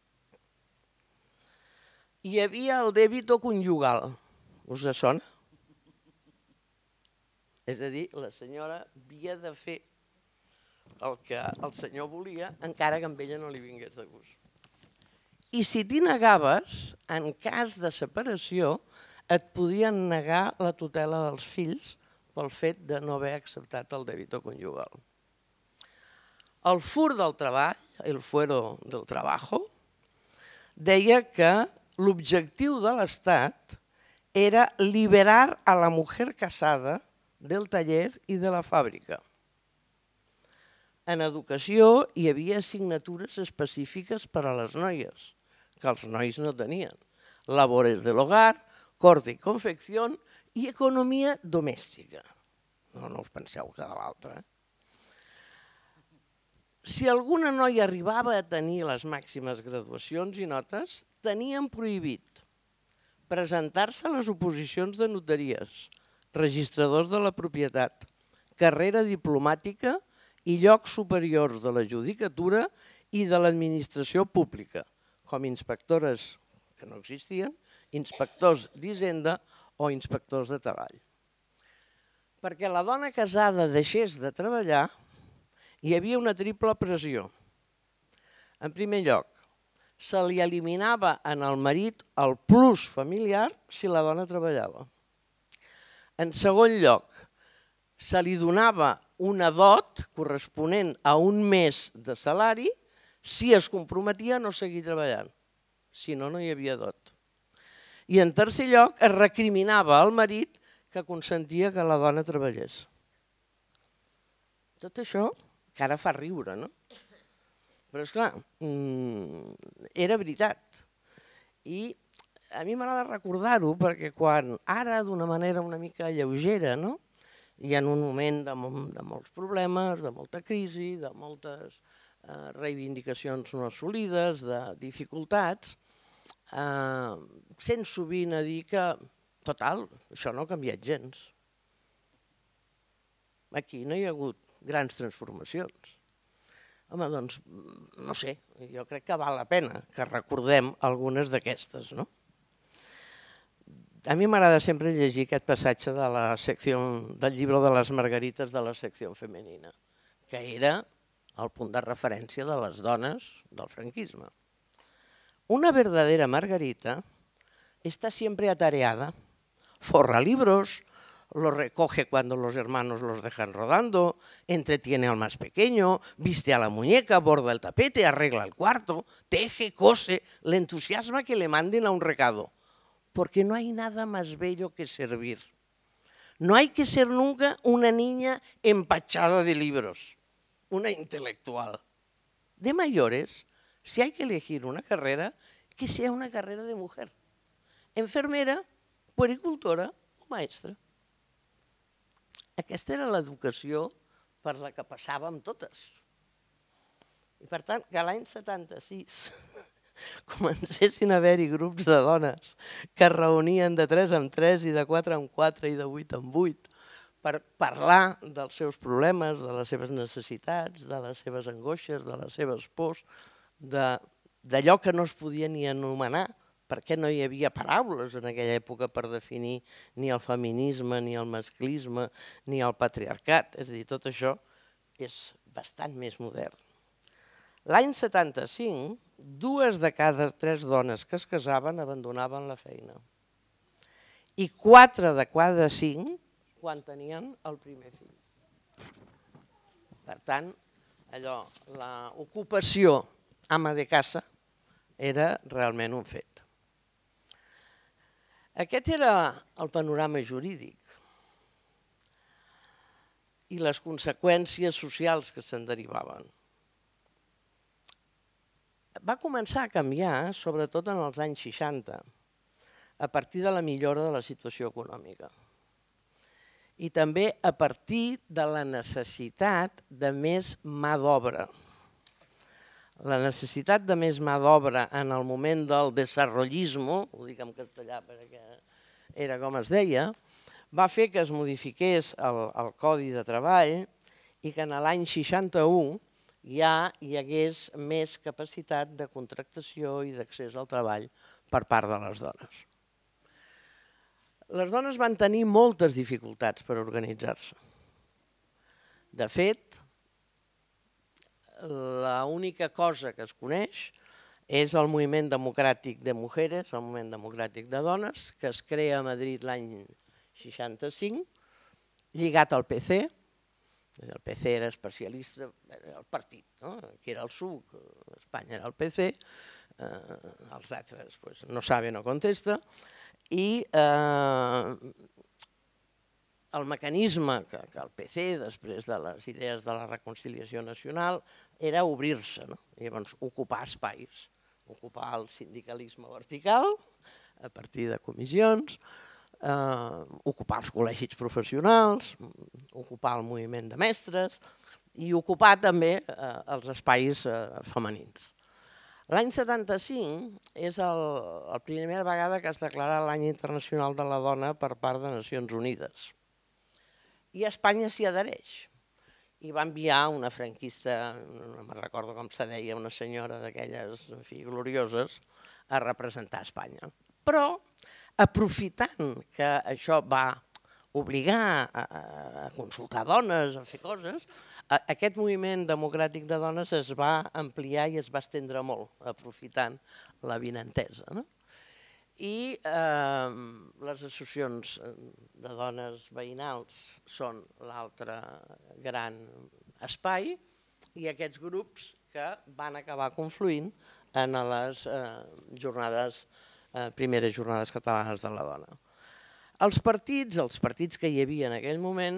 Hi havia el débito conjugal. Us sona? És a dir, la senyora havia de fer el que el senyor volia, encara que amb ella no li vingués de gust. I si t'hi negaves, en cas de separació, et podien negar la tutela dels fills pel fet de no haver acceptat el débito conjugal. El fur del treball, el fuero del trabajo, deia que l'objectiu de l'Estat era liberar a la mujer casada del taller i de la fàbrica. En educació hi havia assignatures específiques per a les noies, que els nois no tenien. Labores de l'hogar, corte i confecció i economia domèstica. No, no us penseu que de l'altra. Si alguna noia arribava a tenir les màximes graduacions i notes, tenien prohibit presentar-se a les oposicions de notaries, registradors de la propietat, carrera diplomàtica i llocs superiors de la judicatura i de l'administració pública, com inspectores que no existien inspectors d'Hisenda o inspectors de treball. Perquè la dona casada deixés de treballar, hi havia una triple pressió. En primer lloc, se li eliminava en el marit el plus familiar si la dona treballava. En segon lloc, se li donava una dot corresponent a un mes de salari si es comprometia a no seguir treballant. Si no, no hi havia dot. I en tercer lloc, es recriminava al marit que consentia que la dona treballés. Tot això que ara fa riure, no? Però, esclar, era veritat. I a mi m'agrada recordar-ho perquè quan ara, d'una manera una mica lleugera, no? I en un moment de, de molts problemes, de molta crisi, de moltes eh, reivindicacions no assolides, de dificultats, eh, sent sovint a dir que, total, això no ha canviat gens. Aquí no hi ha hagut grans transformacions. Home, doncs, no sé, jo crec que val la pena que recordem algunes d'aquestes, no? A mi m'agrada sempre llegir aquest passatge de la secció del llibre de les Margarites de la secció femenina, que era el punt de referència de les dones del franquisme. Una verdadera Margarita está siempre atareada, forra libros, los recoge cuando los hermanos los dejan rodando, entretiene al más pequeño, viste a la muñeca, borda el tapete, arregla el cuarto, teje, cose, le entusiasma que le manden a un recado. Porque no hay nada más bello que servir. No hay que ser nunca una niña empachada de libros, una intelectual. De mayores, si hay que elegir una carrera, que sea una carrera de mujer. Enfermera, puericultora o maestra. Aquesta era l'educació per la que passàvem totes. I per tant, que l'any setanta-sis comencessin a haver-hi grups de dones que es reunien de tres en tres i de quatre en quatre i de vuit en vuit per parlar dels seus problemes, de les seves necessitats, de les seves angoixes, de les seves pors, d'allò que no es podia ni anomenar, perquè no hi havia paraules en aquella època per definir ni el feminisme, ni el masclisme, ni el patriarcat. És a dir, tot això és bastant més modern. L'any setanta-cinc, dues de cada tres dones que es casaven abandonaven la feina. I quatre de cada cinc quan tenien el primer fill. Per tant, allò, l'ocupació ama de casa era realment un fet. Aquest era el panorama jurídic i les conseqüències socials que se'n derivaven. Va començar a canviar, sobretot en els anys seixanta, a partir de la millora de la situació econòmica. I també a partir de la necessitat de més mà d'obra. La necessitat de més mà d'obra en el moment del desarrollismo, ho dic en castellà perquè era com es deia, va fer que es modifiqués el Codi de Treball i que en l'any seixanta-u ja hi hagués més capacitat de contractació i d'accés al treball per part de les dones. Les dones van tenir moltes dificultats per organitzar-se. De fet, l'única cosa que es coneix és el moviment democràtic de mujeres, el moviment democràtic de dones, que es crea a Madrid l'any seixanta-cinc, lligat al P C. El P C era especialista, era el partit, que era el S U C, Espanya era el P C, els altres no saben o contesta, i el mecanisme que el P C, després de les idees de la reconciliació nacional, era obrir-se, llavors ocupar espais, ocupar el sindicalisme vertical a partir de comissions, ocupar els col·legis professionals, ocupar el moviment de mestres i ocupar també els espais femenins. L'any setanta-cinc és la primera vegada que es declara l'any internacional de la dona per part de Nacions Unides. I Espanya s'hi adhereix. I va enviar una franquista, no me'n recordo com se deia, una senyora d'aquelles glorioses, a representar Espanya. Però Aprofitant que això va obligar a consultar dones, a fer coses, aquest moviment democràtic de dones es va ampliar i es va estendre molt, aprofitant l'avinentesa. I les associacions de dones veïnals són l'altre gran espai i aquests grups que van acabar confluint en les jornades, primeres jornades catalanes de la dona. Els partits, els partits que hi havia en aquell moment,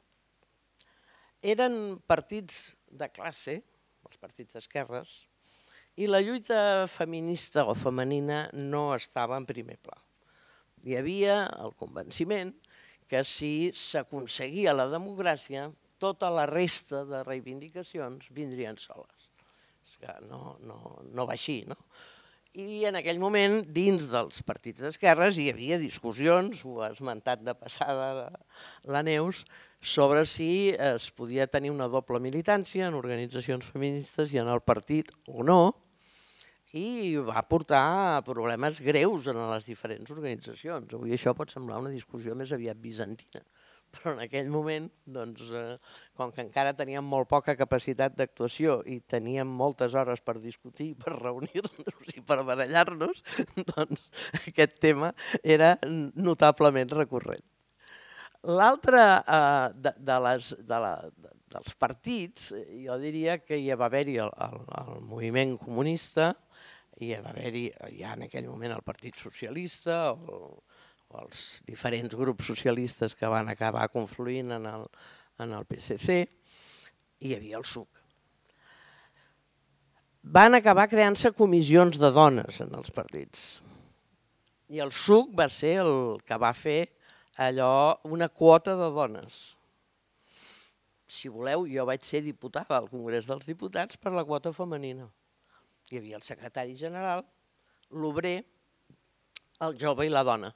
eren partits de classe, els partits d'esquerres, i la lluita feminista o femenina no estava en primer pla. Hi havia el convenciment que si s'aconseguia la democràcia, tota la resta de reivindicacions vindrien soles. És que no va així, no? I en aquell moment, dins dels partits d'esquerres, hi havia discussions, ho ha esmentat de passada la Neus, sobre si es podia tenir una doble militància en organitzacions feministes i en el partit o no, i va portar problemes greus en les diferents organitzacions. Avui això pot semblar una discussió més aviat bizantina, però en aquell moment, com que encara teníem molt poca capacitat d'actuació i teníem moltes hores per discutir, per reunir-nos i per barallar-nos, doncs aquest tema era notablement recurrent. L'altre dels partits, jo diria que hi va haver-hi el moviment comunista, hi va haver-hi ja en aquell moment el Partit Socialista, els diferents grups socialistes que van acabar confluint en el P S C, i hi havia el S U C. Van acabar creant-se comissions de dones en els partits. I el S U C va ser el que va fer allò, una quota de dones. Si voleu, jo vaig ser diputada al Congrés dels Diputats per la quota femenina. Hi havia el secretari general, l'obrer, el jove i la dona.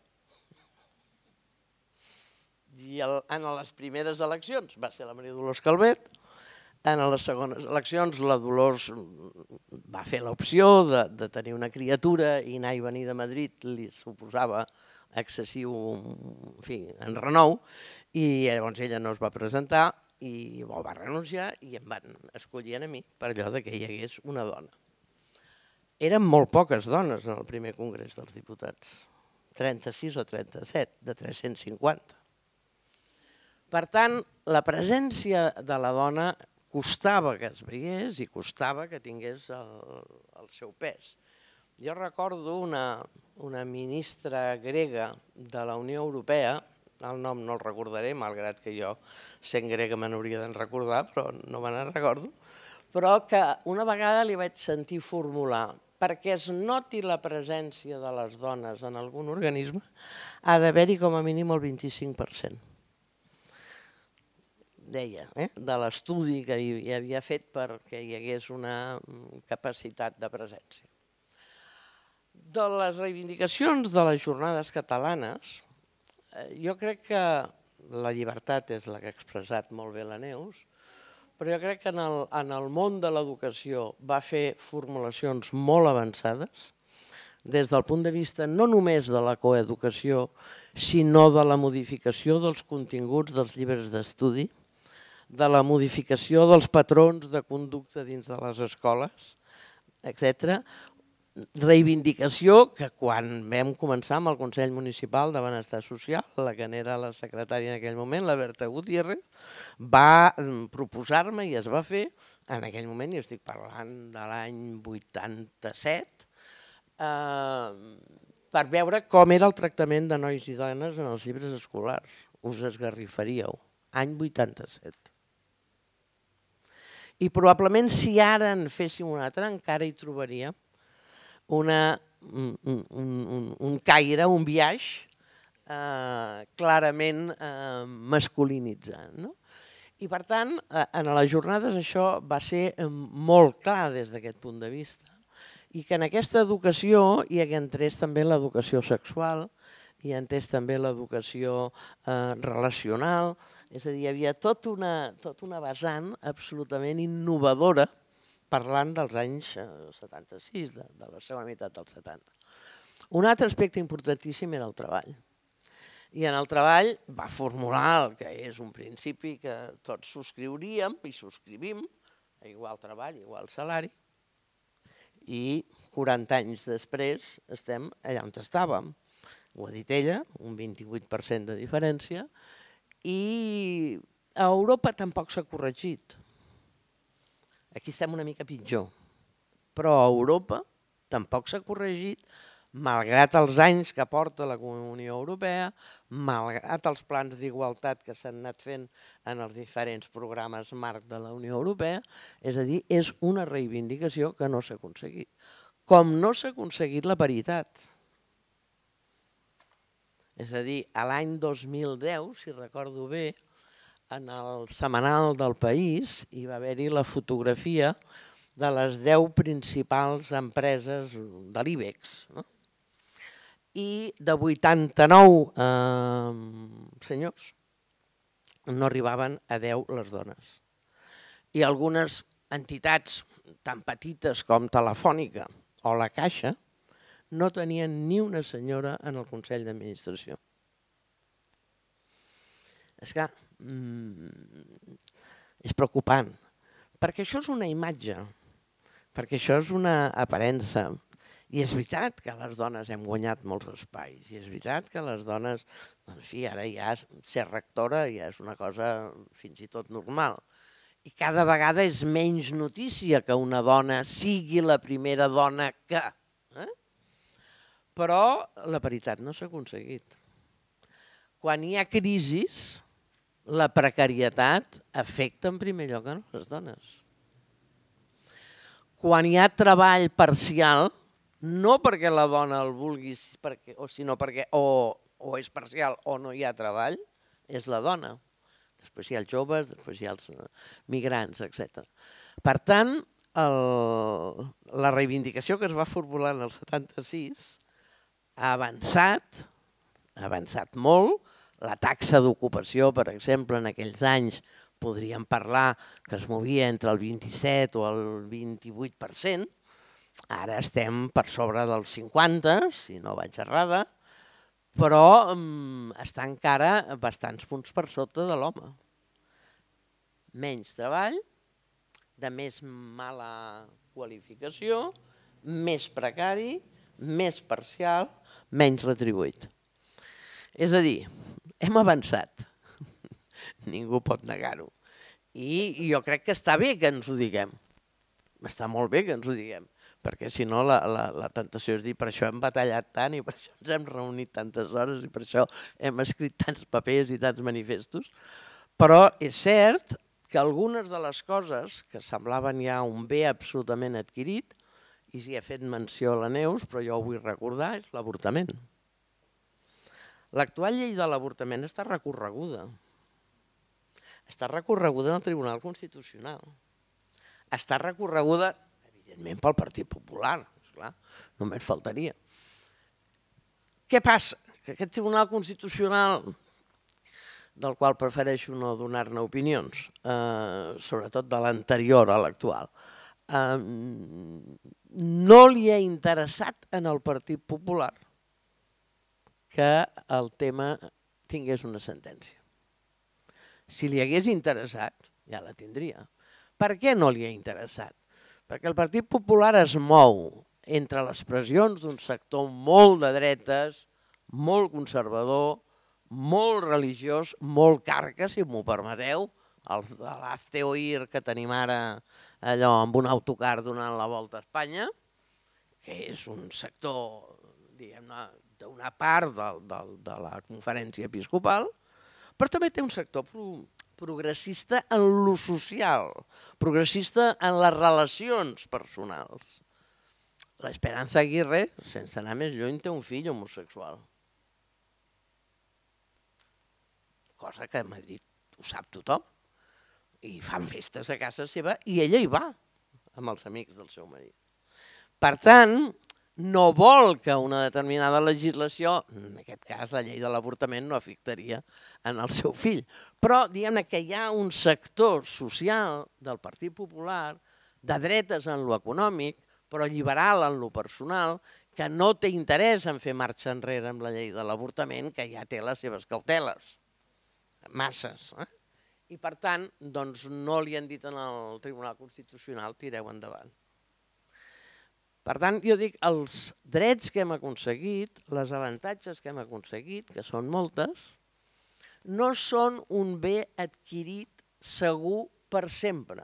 I en les primeres eleccions va ser la Maria Dolors Calvet, en les segones eleccions la Dolors va fer l'opció de tenir una criatura i anar i venir de Madrid li suposava excessiu enrenou i llavors ella no es va presentar i va renunciar i em van escollir a mi per allò que hi hagués una dona. Eren molt poques dones en el primer Congrés dels Diputats, trenta-sis o trenta-set de tres-cents cinquanta. Per tant, la presència de la dona costava que es veiés i costava que tingués el seu pes. Jo recordo una ministra grega de la Unió Europea, el nom no el recordaré, malgrat que jo, sent grega, me n'hauria de recordar, però no me n'en recordo, però que una vegada li vaig sentir formular perquè es noti la presència de les dones en algun organisme, ha d'haver-hi com a mínim el vint-i-cinc per cent. Deia, de l'estudi que hi havia fet perquè hi hagués una capacitat de presència. De les reivindicacions de les jornades catalanes, jo crec que la llibertat és la que ha expressat molt bé la Neus, però jo crec que en el món de l'educació va fer formulacions molt avançades, des del punt de vista no només de la coeducació, sinó de la modificació dels continguts dels llibres d'estudi, de la modificació dels patrons de conducta dins de les escoles, etcètera. Reivindicació que quan vam començar amb el Consell Municipal de Benestar Social, la que n'era la secretària en aquell moment, la Berta Gutiérrez, va proposar-me i es va fer, en aquell moment, i estic parlant de l'any vuitanta-set, per veure com era el tractament de nois i dones en els llibres escolars. Us esgarrifaríeu. Any vuitanta-set. I probablement si ara en féssim un altre encara hi trobaríem un caire, un biaix clarament masculinitzant. I per tant, en les jornades això va ser molt clar des d'aquest punt de vista i que en aquesta educació hi entrés també l'educació sexual, hi entrés també l'educació relacional, és a dir, hi havia tota una vessant absolutament innovadora parlant dels anys setanta-sis, de la segona meitat dels setanta. Un altre aspecte importantíssim era el treball. I en el treball va formular el que és un principi que tots subscriuríem i subscrivim, igual treball, igual salari, i quaranta anys després estem allà on estàvem. Ho ha dit ella, un vint-i-vuit per cent de diferència, i a Europa tampoc s'ha corregit. Aquí estem una mica pitjor, però a Europa tampoc s'ha corregit, malgrat els anys que porta la Unió Europea, malgrat els plans d'igualtat que s'han anat fent en els diferents programes marc de la Unió Europea, és a dir, és una reivindicació que no s'ha aconseguit. Com no s'ha aconseguit la paritat. És a dir, a l'any dos mil deu, si recordo bé, en el setmanal del País hi va haver-hi la fotografia de les deu principals empreses de l'IBEX, no? I de vuitanta-nou eh, senyors no arribaven a deu les dones. I algunes entitats tan petites com Telefònica o la Caixa no tenien ni una senyora en el Consell d'Administració. És que mm, és preocupant, perquè això és una imatge, perquè això és una aparença. I és veritat que les dones hem guanyat molts espais, i és veritat que les dones, en fi, ara ja ser rectora ja és una cosa fins i tot normal. I cada vegada és menys notícia que una dona sigui la primera dona que... Eh? Però la paritat no s'ha aconseguit. Quan hi ha crisis, la precarietat afecta en primer lloc a les dones. Quan hi ha treball parcial, no perquè la dona el vulgui, sinó perquè o és parcial o no hi ha treball, és la dona. Després hi ha els joves, després hi ha els migrants, etcètera. Per tant, la reivindicació que es va formular en el setanta-sis ha avançat, ha avançat molt. La taxa d'ocupació, per exemple, en aquells anys podríem parlar que es movia entre el vint-i-set o el vint-i-vuit per cent. Ara estem per sobre dels cinquanta, si no vaig errada, però està encara bastants punts per sota de l'home. Menys treball, de més mala qualificació, més precari, més parcial, menys retribuït. És a dir, hem avançat. Ningú pot negar-ho. I jo crec que està bé que ens ho diguem. Està molt bé que ens ho diguem, perquè si no la tentació és dir per això hem batallat tant i per això ens hem reunit tantes hores i per això hem escrit tants papers i tants manifestos. Però és cert que algunes de les coses que semblaven ja un bé absolutament adquirit, i s'hi ha fet menció a la Neus, però jo ho vull recordar, és l'avortament. L'actual llei de l'avortament està recorreguda. Està recorreguda en el Tribunal Constitucional. Està recorreguda, evidentment, pel Partit Popular, esclar, només faltaria. Què passa? Que aquest Tribunal Constitucional, del qual prefereixo no donar-ne opinions, sobretot de l'anterior a l'actual, no li ha interessat en el Partit Popular que el tema tingués una sentència. Si li hagués interessat, ja la tindria. Per què no li ha interessat? Perquè el Partit Popular es mou entre les pressions d'un sector molt de dretes, molt conservador, molt religiós, molt carca, si m'ho permeteu, l'Hazte Oír que tenim ara allò amb un autocar donant la volta a Espanya, que és un sector, diguem-ne, d'una part de la conferència episcopal, però també té un sector progressista en lo social, progressista en les relacions personals. L'Esperanza Aguirre, sense anar més lluny, té un fill homosexual. Cosa que a Madrid ho sap tothom. I fan festes a casa seva i ella hi va, amb els amics del seu marit. Per tant, no vol que una determinada legislació, en aquest cas la llei de l'avortament, no afectaria en el seu fill. Però diguem-ne que hi ha un sector social del Partit Popular, de dretes en lo econòmic, però liberal en lo personal, que no té interès en fer marxa enrere amb la llei de l'avortament, que ja té les seves cauteles, masses. I per tant, doncs no li han dit al Tribunal Constitucional tireu endavant. Per tant, jo dic, els drets que hem aconseguit, les avantatges que hem aconseguit, que són moltes, no són un bé adquirit segur per sempre.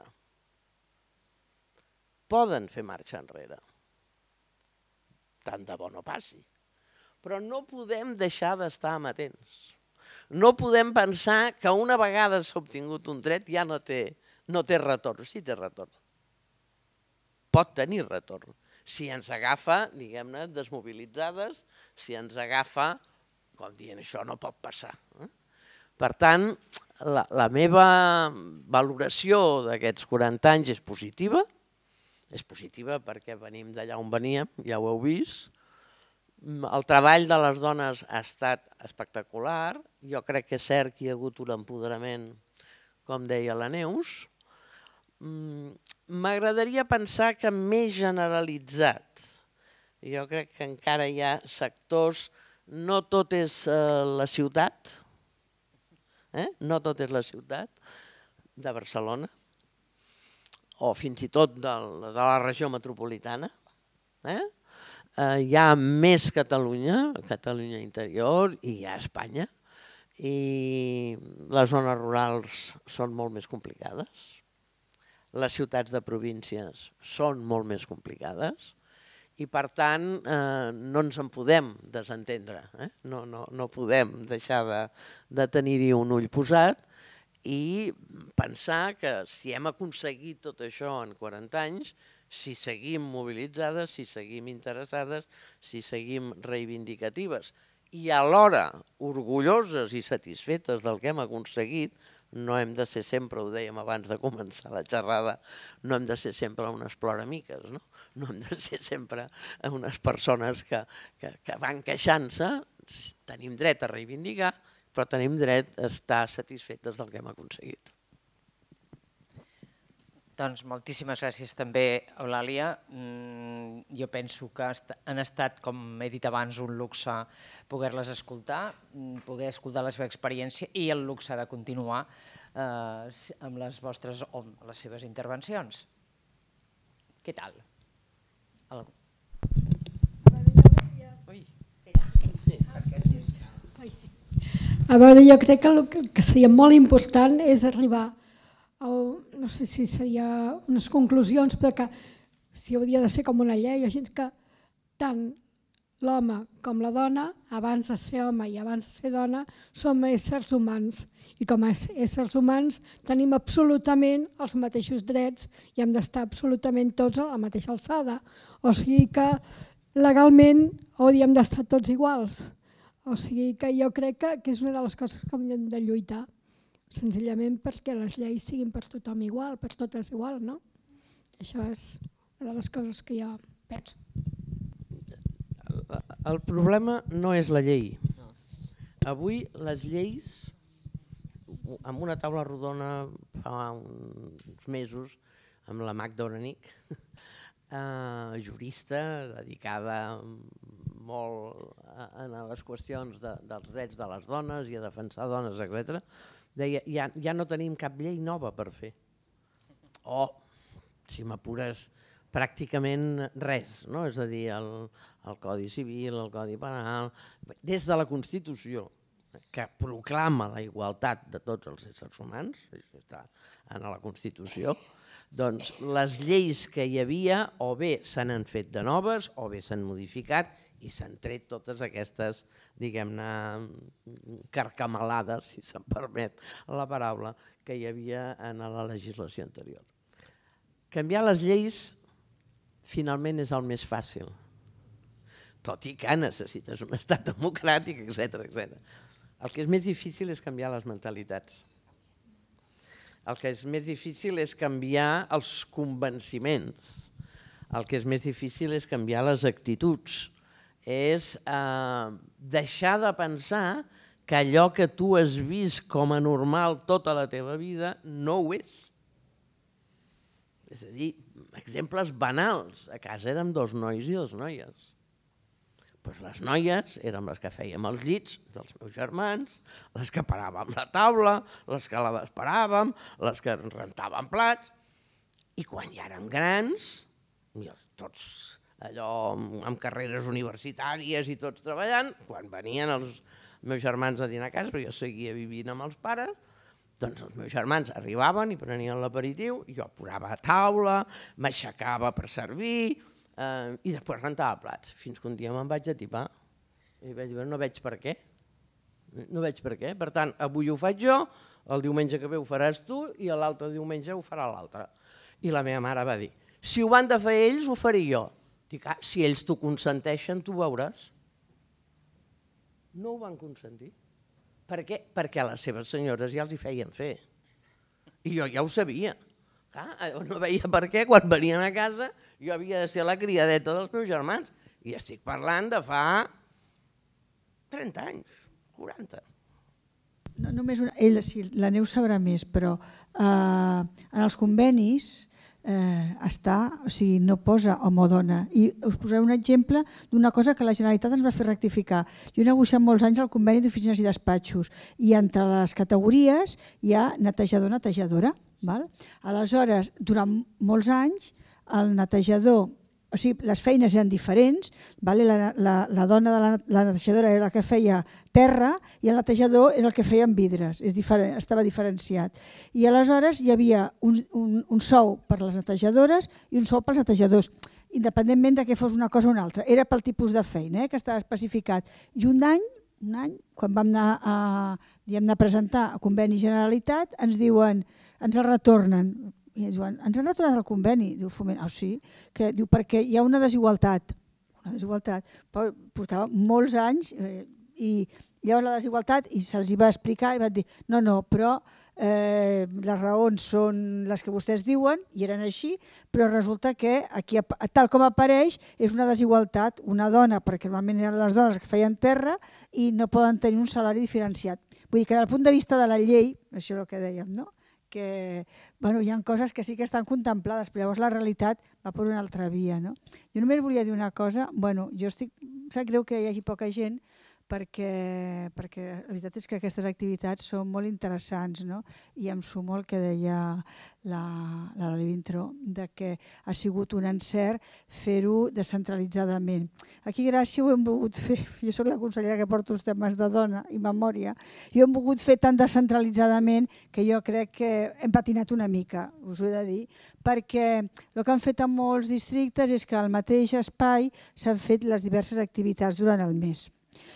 Poden fer marxa enrere. Tant de bo no passi. Però no podem deixar d'estar amatents. No podem pensar que una vegada s'ha obtingut un dret ja no té, no té retorn. Sí té retorn. Pot tenir retorn. Si ens agafa, diguem-ne, desmobilitzades, si ens agafa, com dient això no pot passar. Per tant, la, la meva valoració d'aquests quaranta anys és positiva. És positiva perquè venim d'allà on veníem, ja ho heu vist. El treball de les dones ha estat espectacular. Jo crec que és cert que hi ha hagut un empoderament, com deia la Neus. M'agradaria pensar que més generalitzat. Jo crec que encara hi ha sectors, no tot és la ciutat, no tot és la ciutat de Barcelona, o fins i tot de la regió metropolitana. Hi ha més Catalunya, Catalunya interior, i hi ha Espanya, i les zones rurals són molt més complicades. Les ciutats de províncies són molt més complicades i, per tant, no ens en podem desentendre. No podem deixar de tenir-hi un ull posat i pensar que si hem aconseguit tot això en quaranta anys, si seguim mobilitzades, si seguim interessades, si seguim reivindicatives i alhora orgulloses i satisfetes del que hem aconseguit, no hem de ser sempre, ho dèiem abans de començar la xerrada, no hem de ser sempre unes ploramiques, no? No hem de ser sempre unes persones que van queixant-se. Tenim dret a reivindicar, però tenim dret a estar satisfetes del que hem aconseguit. Doncs moltíssimes gràcies també, Eulàlia. Jo penso que han estat, com he dit abans, un luxe poder-les escoltar, poder escoltar la seva experiència i el luxe de continuar amb les vostres o les seves intervencions. Què tal? A veure, jo crec que el que seria molt important és arribar a, no sé si seria unes conclusions, però que si hauria de ser com una llei, així que tant l'home com la dona, abans de ser home i abans de ser dona, som éssers humans. I com a éssers humans tenim absolutament els mateixos drets i hem d'estar absolutament tots a la mateixa alçada. O sigui que legalment hauríem d'estar tots iguals. O sigui que jo crec que és una de les coses que hem de lluitar, senzillament perquè les lleis siguin per tothom igual, per totes igual, no? Això és una de les coses que jo penso. El problema no és la llei. Avui les lleis, amb una taula rodona fa uns mesos, amb la Magda Oranic, jurista dedicada molt a les qüestions dels drets de les dones i a defensar dones, etcètera, deia ja no tenim cap llei nova per fer. O, si m'apures, pràcticament res, és a dir, el Codi Civil, el Codi Penal, des de la Constitució, que proclama la igualtat de tots els éssers humans, està en la Constitució, doncs les lleis que hi havia o bé se n'han fet de noves o bé s'han modificat i s'han tret totes aquestes, diguem-ne, carcamalades, si se'm permet la paraula, que hi havia en la legislació anterior. Canviar les lleis finalment és el més fàcil, tot i que necessites un estat democràtic, etcètera, etcètera. El que és més difícil és canviar les mentalitats. El que és més difícil és canviar els convenciments. El que és més difícil és canviar les actituds. És deixar de pensar que allò que tu has vist com a normal tota la teva vida no ho és. És a dir, exemples banals. A casa érem dos nois i dues noies. Doncs les noies érem les que fèiem els llits dels meus germans, les que paràvem la taula, les que la desparàvem, les que rentàvem plats, i quan ja érem grans, tots allò amb carreres universitàries i tots treballant, quan venien els meus germans a dinar a casa, perquè jo seguia vivint amb els pares, doncs els meus germans arribaven i prenien l'aperitiu, jo posava a taula, m'aixecava per servir, Uh, i després rentava plats, fins que un dia me'n vaig atipar i vaig dir, no veig per què, no veig per què, per tant, avui ho faig jo, el diumenge que ve ho faràs tu i l'altre diumenge ho farà l'altre. I la meva mare va dir, si ho van de fer ells, ho faré jo. Dic, ah, si ells t'ho consenteixen, tu veuràs. No ho van consentir. Per què? Perquè a les seves senyores ja els hi feien fer. I jo ja ho sabia. No veia per què, quan venien a casa, jo havia de ser la criadeta dels meus germans. I estic parlant de fa trenta anys, quaranta. No, només una, ell, sí, la Neus sabrà més, però eh, en els convenis eh, està, o sigui, no posa home o dona. I us posaré un exemple d'una cosa que la Generalitat ens va fer rectificar. Jo he negociat molts anys el conveni d'oficines i despatxos i entre les categories hi ha netejador, netejadora. Val? Aleshores, durant molts anys, el netejador, o sigui, les feines eren diferents, vale? la, la, la dona de la, la netejadora era la que feia terra i el netejador era el que feia vidres, és diferent, estava diferenciat. I aleshores hi havia un, un, un sou per les netejadores i un sou pels netejadors, independentment de que fos una cosa o una altra. Era pel tipus de feina, eh, que estava especificat. I un any, un any, quan vam anar a, diguem, a presentar a Conveni Generalitat, ens diuen, ens el retornen. I ens diuen, ens han retornat el conveni? Diu Foment, ah, sí, que diu, perquè hi ha una desigualtat. Una desigualtat. Portava molts anys eh, i hi ha una desigualtat i se'ls va explicar i van dir, no, no, però eh, les raons són les que vostès diuen i eren així, però resulta que aquí, tal com apareix, és una desigualtat. Una dona, perquè normalment eren les dones que feien terra i no poden tenir un salari diferenciat. Vull dir que del punt de vista de la llei, això és el que dèiem, no? que bueno, hi ha coses que sí que estan contemplades, però llavors la realitat va per una altra via. No? Jo només volia dir una cosa, bueno, jo estic, em sap greu que hi hagi poca gent perquè, perquè la veritat és que aquestes activitats són molt interessants, no? I em sumo al que deia la, la Lali Vintró, de que ha sigut un encert fer-ho descentralitzadament. Aquí a Gràcia ho hem volgut fer, jo soc la consellera que porto els temes de dona i memòria, i ho hem volgut fer tan descentralitzadament que jo crec que hem patinat una mica, us ho he de dir, perquè el que han fet en molts districtes és que al mateix espai s'han fet les diverses activitats durant el mes.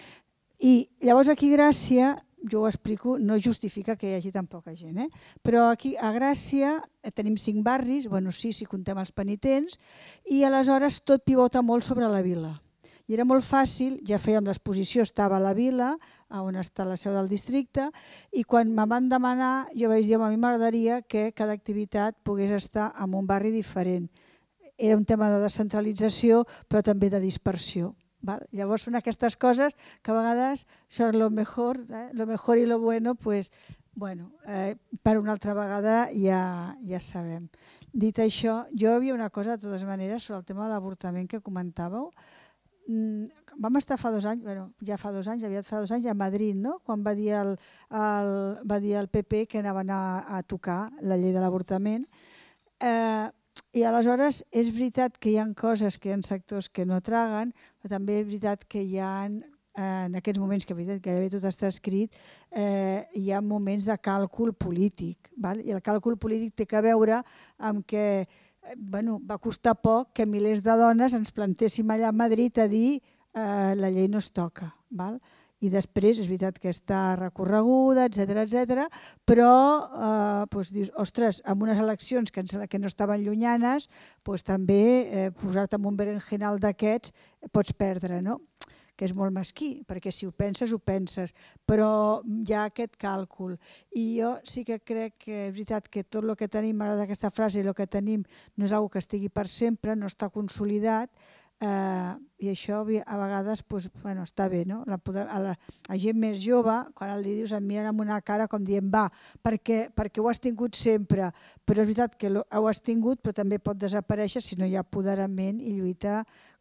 I llavors aquí a Gràcia, jo ho explico, no justifica que hi hagi tan poca gent, eh? Però aquí a Gràcia tenim cinc barris, bueno sí, si contem els penitents, i aleshores tot pivota molt sobre la vila. I era molt fàcil, ja fèiem l'exposició, estava a la vila, on està la seu del districte, i quan me van demanar, jo vaig dir, a mi m'agradaria que cada activitat pogués estar en un barri diferent. Era un tema de descentralització, però també de dispersió. Val? Llavors són aquestes coses que a vegades són lo mejor, eh? Lo mejor i lo bueno, pues, bueno, eh, per una altra vegada ja, ja sabem. Dit això, jo hi havia una cosa de totes maneres sobre el tema de l'avortament que comentàveu. Mm, vam estar fa dos anys, bueno, ja fa dos anys, aviat fa dos anys, a Madrid, no? Quan va dir el, el, va dir el P P que anaven a, a tocar la llei de l'avortament. Eh, I aleshores és veritat que hi ha coses, que hi ha sectors que no traguen, però també és veritat que hi ha, en aquests moments, que gairebé tot està escrit, eh, hi ha moments de càlcul polític. Val? I el càlcul polític té que veure amb que bueno, va costar poc que milers de dones ens plantéssim allà a Madrid a dir eh, la llei no es toca. Val? I després és veritat que està recorreguda, etcètera, etcètera, però eh, doncs dius, ostres, amb unes eleccions que, que no estaven llunyanes, doncs també eh, posar-te en un berenjenal d'aquests pots perdre, no? Que és molt mesquí, perquè si ho penses, ho penses, però hi ha aquest càlcul. I jo sí que crec que és veritat que tot el que tenim, m'agrada aquesta frase, el que tenim no és una que estigui per sempre, no està consolidat, Uh, i això a vegades pues, bueno, està bé, no? La, a la a gent més jove, quan li dius em miren amb una cara com dient va, perquè, perquè ho has tingut sempre, però és veritat que ho has tingut però també pot desaparèixer si no hi ha apoderament i lluita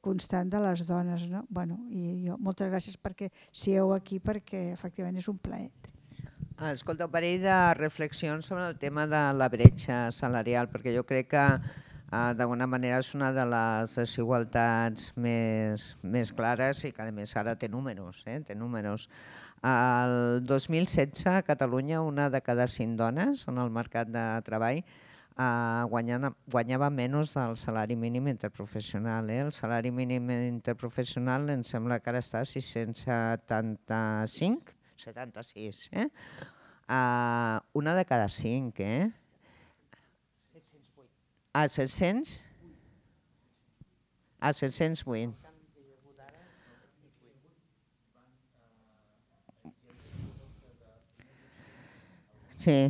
constant de les dones. No? Bueno, i jo, moltes gràcies perquè sigueu aquí, perquè efectivament és un plaer. Escolta, un parell de reflexions sobre el tema de la bretxa salarial, perquè jo crec que d'alguna manera és una de les desigualtats més, més clares i que a més ara té números. Eh? Té números. El dos mil setze a Catalunya una de cada cinc dones en el mercat de treball Uh, guanyava, guanyava menys del salari mínim interprofessional. Eh? El salari mínim interprofessional em sembla que ara està a sis-cents setanta-cinc, setanta-sis. Eh? Uh, una de cada cinc. Eh? set-cents vuit. Ah, set-cents? Ah, set-cents vuit. Sí.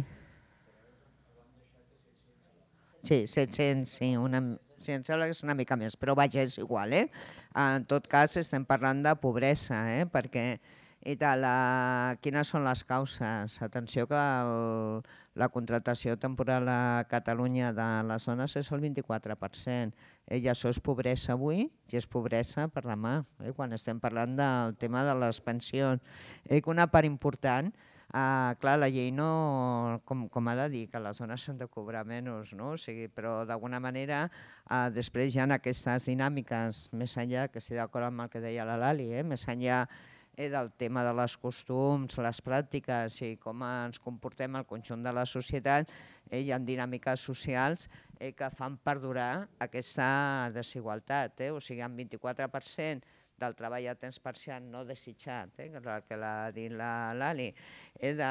Sí, set-cents, sí, una, sí, em sembla que és una mica més, però vaja, és igual. Eh? En tot cas, estem parlant de pobresa, eh? perquè i tal, uh, quines són les causes? Atenció que el, la contractació temporal a Catalunya de les dones és el vint-i-quatre per cent. Eh? I això és pobresa avui i és pobresa per demà, eh? quan estem parlant del tema de les pensions. Eh? Que una part important, Uh, clar, la llei no, com, com ha de dir, que les dones s'han de cobrar menys, no? O sigui, però d'alguna manera uh, després hi ha aquestes dinàmiques, més enllà, que estic d'acord amb el que deia la Lali, eh? més enllà eh, del tema de les costums, les pràctiques i com ens comportem al conjunt de la societat, eh? hi ha dinàmiques socials eh, que fan perdurar aquesta desigualtat. Eh? O sigui, amb vint-i-quatre per cent del treball a temps parcial no desitjat, eh, que l'ha dit la Lali, eh, de,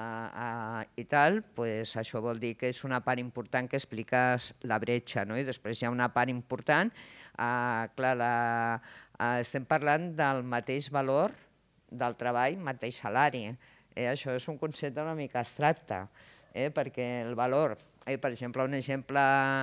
uh, i tal, pues això vol dir que és una part important que expliques la bretxa, no? I després hi ha una part important, uh, clar, la, uh, estem parlant del mateix valor del treball, mateix salari. Eh? Això és un concepte una mica abstracte, eh? perquè el valor, eh, per exemple, un exemple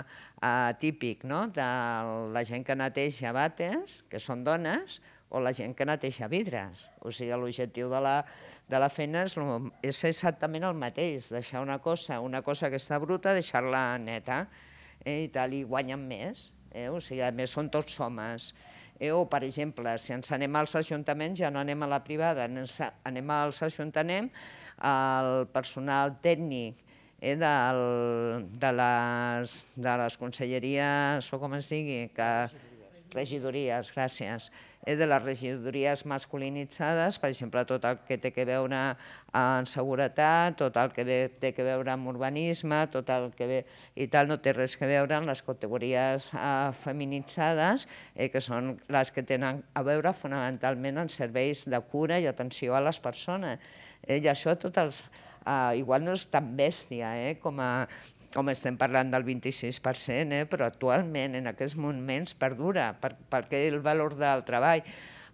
uh, típic, no? de la gent que neteja vàters, que són dones, o la gent que neteja vidres. O sigui, l'objectiu de la, de la feina és, és exactament el mateix, deixar una cosa, una cosa que està bruta, deixar-la neta, eh, i tal, i guanyen més. Eh? O sigui, a més, són tots homes. Eh? O, per exemple, si ens anem als ajuntaments, ja no anem a la privada, anem als ajuntaments, el personal tècnic eh, del, de, les, de les conselleries, o com es digui, que, regidories, gràcies, eh, de les regidories masculinitzades, per exemple, tot el que té que veure amb seguretat, tot el que té que veure amb urbanisme, tot el que ve i tal, no té res que veure amb les categories eh, feminitzades, eh, que són les que tenen a veure fonamentalment en serveis de cura i atenció a les persones. Eh, I això tots els... Uh, igual no és tan bèstia eh, com, a, com estem parlant del vint-i-sis per cent, eh, però actualment en aquests moments perdura, per, perquè el valor del treball.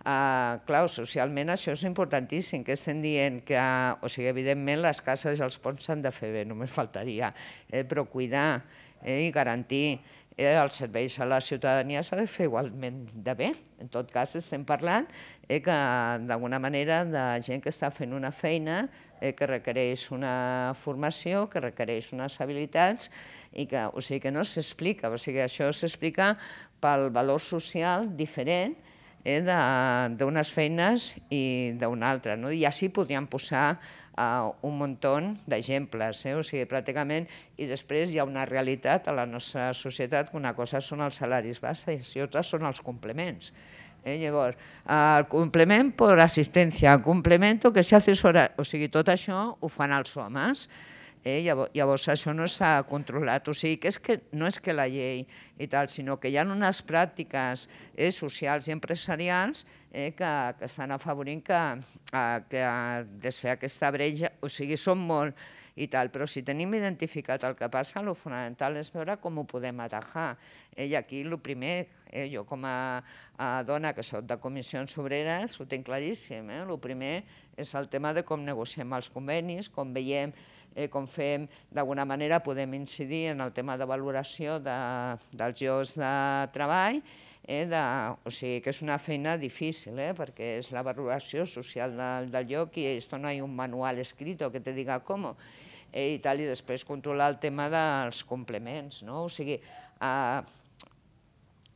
Uh, clar, socialment això és importantíssim, que estem dient que, o sigui, evidentment les cases i els ponts s'han de fer bé, només faltaria, eh, però cuidar eh, i garantir eh, els serveis a la ciutadania s'ha de fer igualment de bé. En tot cas estem parlant eh, que d'alguna manera de gent que està fent una feina eh, que requereix una formació, que requereix unes habilitats i que, o sigui, que no s'explica, o sigui, això s'explica pel valor social diferent eh, d'unes feines i d'una altra, no? I així podríem posar uh, un muntó d'exemples, eh? O sigui, pràcticament, i després hi ha una realitat a la nostra societat que una cosa són els salaris baixos i altres són els complements. Eh, llavors, el complement per assistència, el complemento que s'ha assessorat, o sigui, tot això ho fan els homes, eh, llavors, llavors això no s'ha controlat, o sigui, que, és que no és que la llei i tal, sinó que hi ha unes pràctiques eh, socials i empresarials eh, que, que estan afavorint que, eh, que desfer aquesta bretxa, o sigui, són molt i tal, però si tenim identificat el que passa, el fonamental és veure com ho podem atajar. Eh, I aquí el primer, eh, jo com a, a dona que soc de comissions obreres, ho tinc claríssim, eh? El primer és el tema de com negociem els convenis, com veiem, eh, com fem, d'alguna manera podem incidir en el tema de valoració de, dels llocs de treball, eh, de, o sigui que és una feina difícil, eh, perquè és la valoració social del, del lloc i esto no hay un manual escrito que te diga cómo. Eh, i tal, i després controlar el tema dels complements, no? O sigui, eh,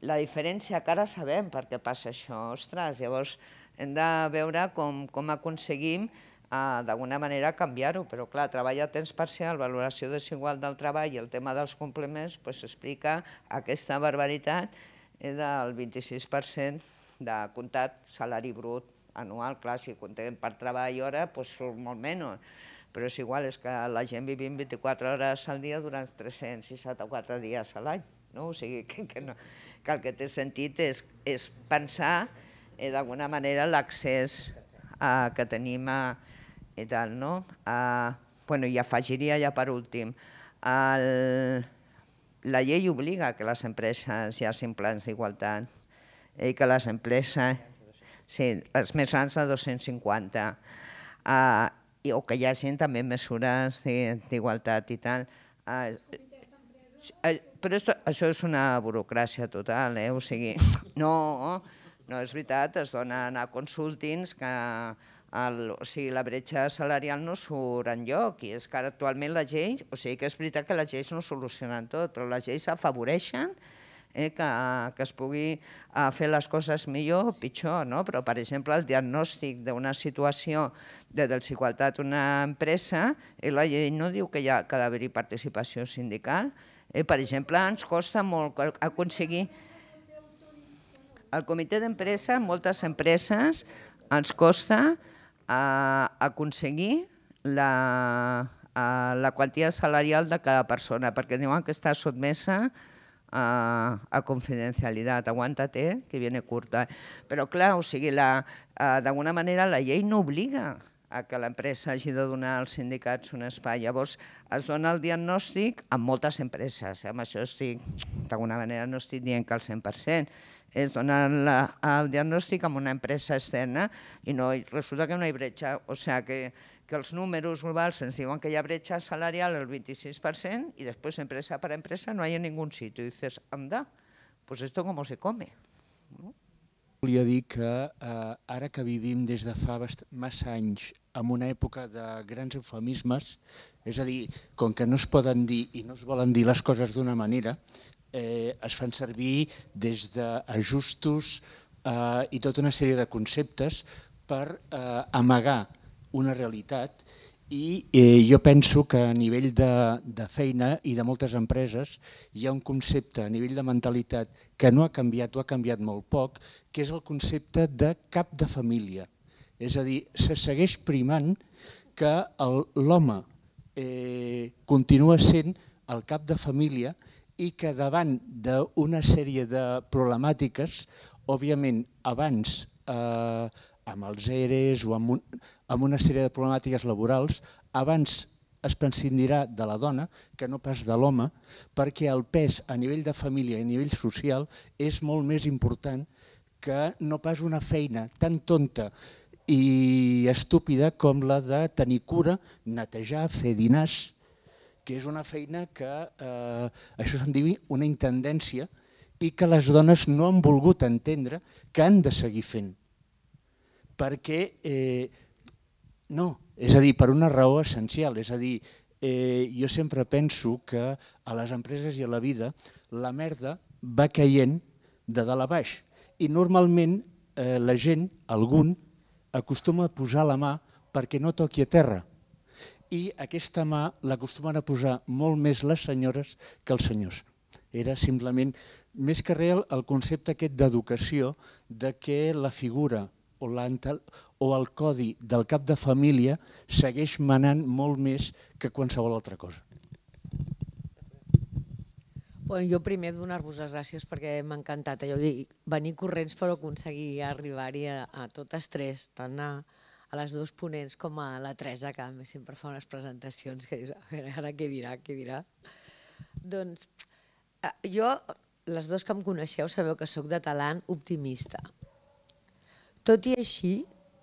la diferència que ara sabem per què passa això. Ostres, llavors hem de veure com, com aconseguim uh, d'alguna manera canviar-ho, però clar, treball a temps parcial, valoració desigual del treball i el tema dels complements pues, explica aquesta barbaritat del vint-i-sis per cent de comptat salari brut anual. Clar, si comptem per treball i hora, pues, surt molt menys, però és igual, és que la gent vivim vint-i-quatre hores al dia durant tres-cents seixanta-quatre dies a l'any. No? O sigui, que, que, no, que el que té sentit és, és pensar eh, d'alguna manera l'accés eh, que tenim a, i tal, no? Eh, bueno, i afegiria ja per últim, el, la llei obliga que les empreses hi hagin plans d'igualtat i que les empreses, sí, les més grans de dos-cents cinquanta, eh, i, o que hi hagin també mesures d'igualtat i tal. Eh, Però esto, això és una burocràcia total, eh? O sigui, no, no és veritat, es donen a consultings que el, o sigui, la bretxa salarial no surt enlloc i és que ara actualment les lleis, o sigui que és veritat que les lleis no solucionen tot, però les lleis afavoreixen eh, que, que es pugui eh, fer les coses millor o pitjor, no? Però per exemple el diagnòstic d'una situació de desigualtat d'una empresa, eh, la llei no diu que hi ha que d'haver-hi participació sindical. Eh, per exemple, ens costa molt aconseguir... El comitè d'empresa, en moltes empreses, ens costa eh, aconseguir la, eh, la quantia salarial de cada persona, perquè diuen que està sotmesa a, a confidencialitat. Aguanta-te, que viene curta. Però clar, o sigui, eh, d'alguna manera la llei no obliga a que l'empresa hagi de donar als sindicats un espai. Llavors, es dona el diagnòstic en moltes empreses. Amb això estic, d'alguna manera no estic dient que al cent per cent. Es dona la, el diagnòstic en una empresa externa i no, resulta que no hi ha bretxa. O sigui que, que els números globals ens diuen que hi ha bretxa salarial del vint-i-sis per cent i després empresa per empresa no hi ha ningú sitio. I dices, anda, pues esto cómo se come. ¿No? Volia dir que eh, ara que vivim des de fa massa anys en una època de grans eufemismes, és a dir, com que no es poden dir i no es volen dir les coses d'una manera, eh, es fan servir des d'ajustos eh, i tota una sèrie de conceptes per eh, amagar una realitat. I eh, jo penso que a nivell de, de feina i de moltes empreses hi ha un concepte a nivell de mentalitat que no ha canviat o ha canviat molt poc, que és el concepte de cap de família. És a dir, se segueix primant que l'home eh, continua sent el cap de família i que davant d'una sèrie de problemàtiques, òbviament abans eh, amb els E R Es o amb, un, amb una sèrie de problemàtiques laborals, abans es prescindirà de la dona que no pas de l'home, perquè el pes a nivell de família i a nivell social és molt més important que no pas una feina tan tonta i estúpida com la de tenir cura, netejar, fer dinars, que és una feina que eh, això se'n diu una intendència i que les dones no han volgut entendre que han de seguir fent. Perquè, eh, no, és a dir, per una raó essencial, és a dir, eh, jo sempre penso que a les empreses i a la vida la merda va caient de dalt a baix i normalment eh, la gent, algun, acostuma a posar la mà perquè no toqui a terra i aquesta mà l'acostumen a posar molt més les senyores que els senyors. Era simplement, més que res, el concepte aquest d'educació de que la figura o, o el codi del cap de família segueix manant molt més que qualsevol altra cosa. Bueno, jo primer donar-vos les gràcies perquè m'ha encantat allò de venir corrents per aconseguir arribar-hi a, a totes tres, tant a, a les dos ponents com a la Teresa, que a més sempre fa unes presentacions que dius, a veure, ara què dirà, què dirà. Doncs jo, les dos que em coneixeu, sabeu que sóc de talant optimista. Tot i així,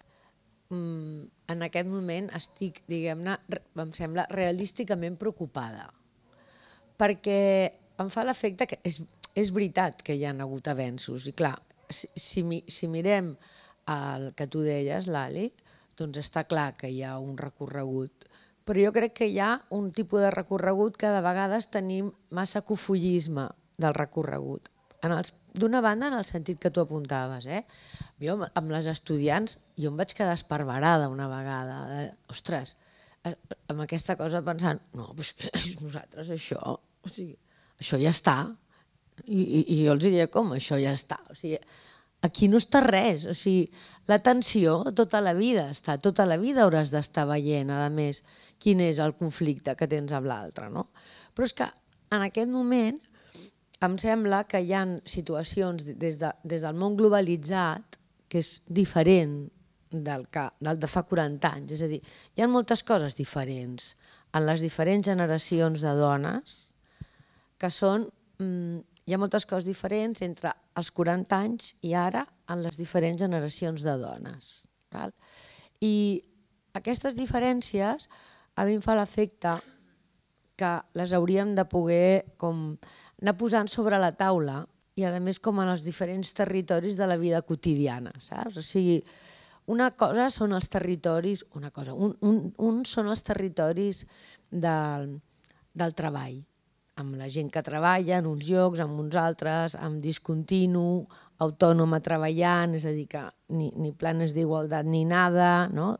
en aquest moment estic, diguem-ne, em sembla realísticament preocupada, perquè em fa l'efecte que és, és veritat que hi ha hagut avenços. I clar, si, si, si mirem el que tu deies, Lali, doncs està clar que hi ha un recorregut. Però jo crec que hi ha un tipus de recorregut que de vegades tenim massa cofullisme del recorregut. En els, d'una banda en el sentit que tu apuntaves, eh? Jo amb les estudiants, jo em vaig quedar esparverada una vegada, de, ostres, amb aquesta cosa pensant, no, però és que nosaltres això, o sigui, això ja està. I, i, i jo els diria, com, això ja està? O sigui, aquí no està res. O sigui, l'atenció tota la vida està, tota la vida hauràs d'estar veient, a més, quin és el conflicte que tens amb l'altre, no? Però és que en aquest moment em sembla que hi ha situacions des, de, des del món globalitzat que és diferent del, que, del de fa quaranta anys. És a dir, hi ha moltes coses diferents en les diferents generacions de dones que són... Mm, hi ha moltes coses diferents entre els quaranta anys i ara en les diferents generacions de dones. Val? I aquestes diferències a mi em fa l'efecte que les hauríem de poder com anar posant sobre la taula i a més com en els diferents territoris de la vida quotidiana, saps? O sigui, una cosa són els territoris, una cosa, un, un, un són els territoris del, del treball, amb la gent que treballa en uns llocs, en uns altres, amb discontinu, autònoma treballant, és a dir, que ni, ni planes d'igualtat ni nada, no?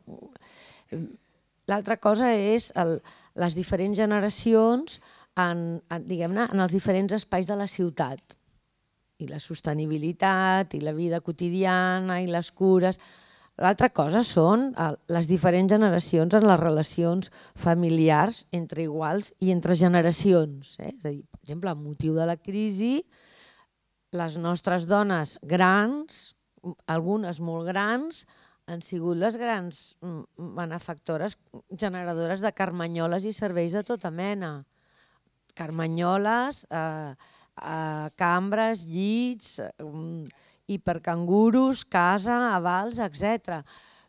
L'altra cosa és el, les diferents generacions en, en, diguem-ne, en els diferents espais de la ciutat, i la sostenibilitat, i la vida quotidiana, i les cures. L'altra cosa són les diferents generacions en les relacions familiars entre iguals i entre generacions. Eh? És a dir, per exemple, amb motiu de la crisi, les nostres dones grans, algunes molt grans, han sigut les grans benefactores generadores de carmanyoles i serveis de tota mena. Carmanyoles, eh, eh, cambres, llits... Eh, hipercangurus, casa, avals, etcètera.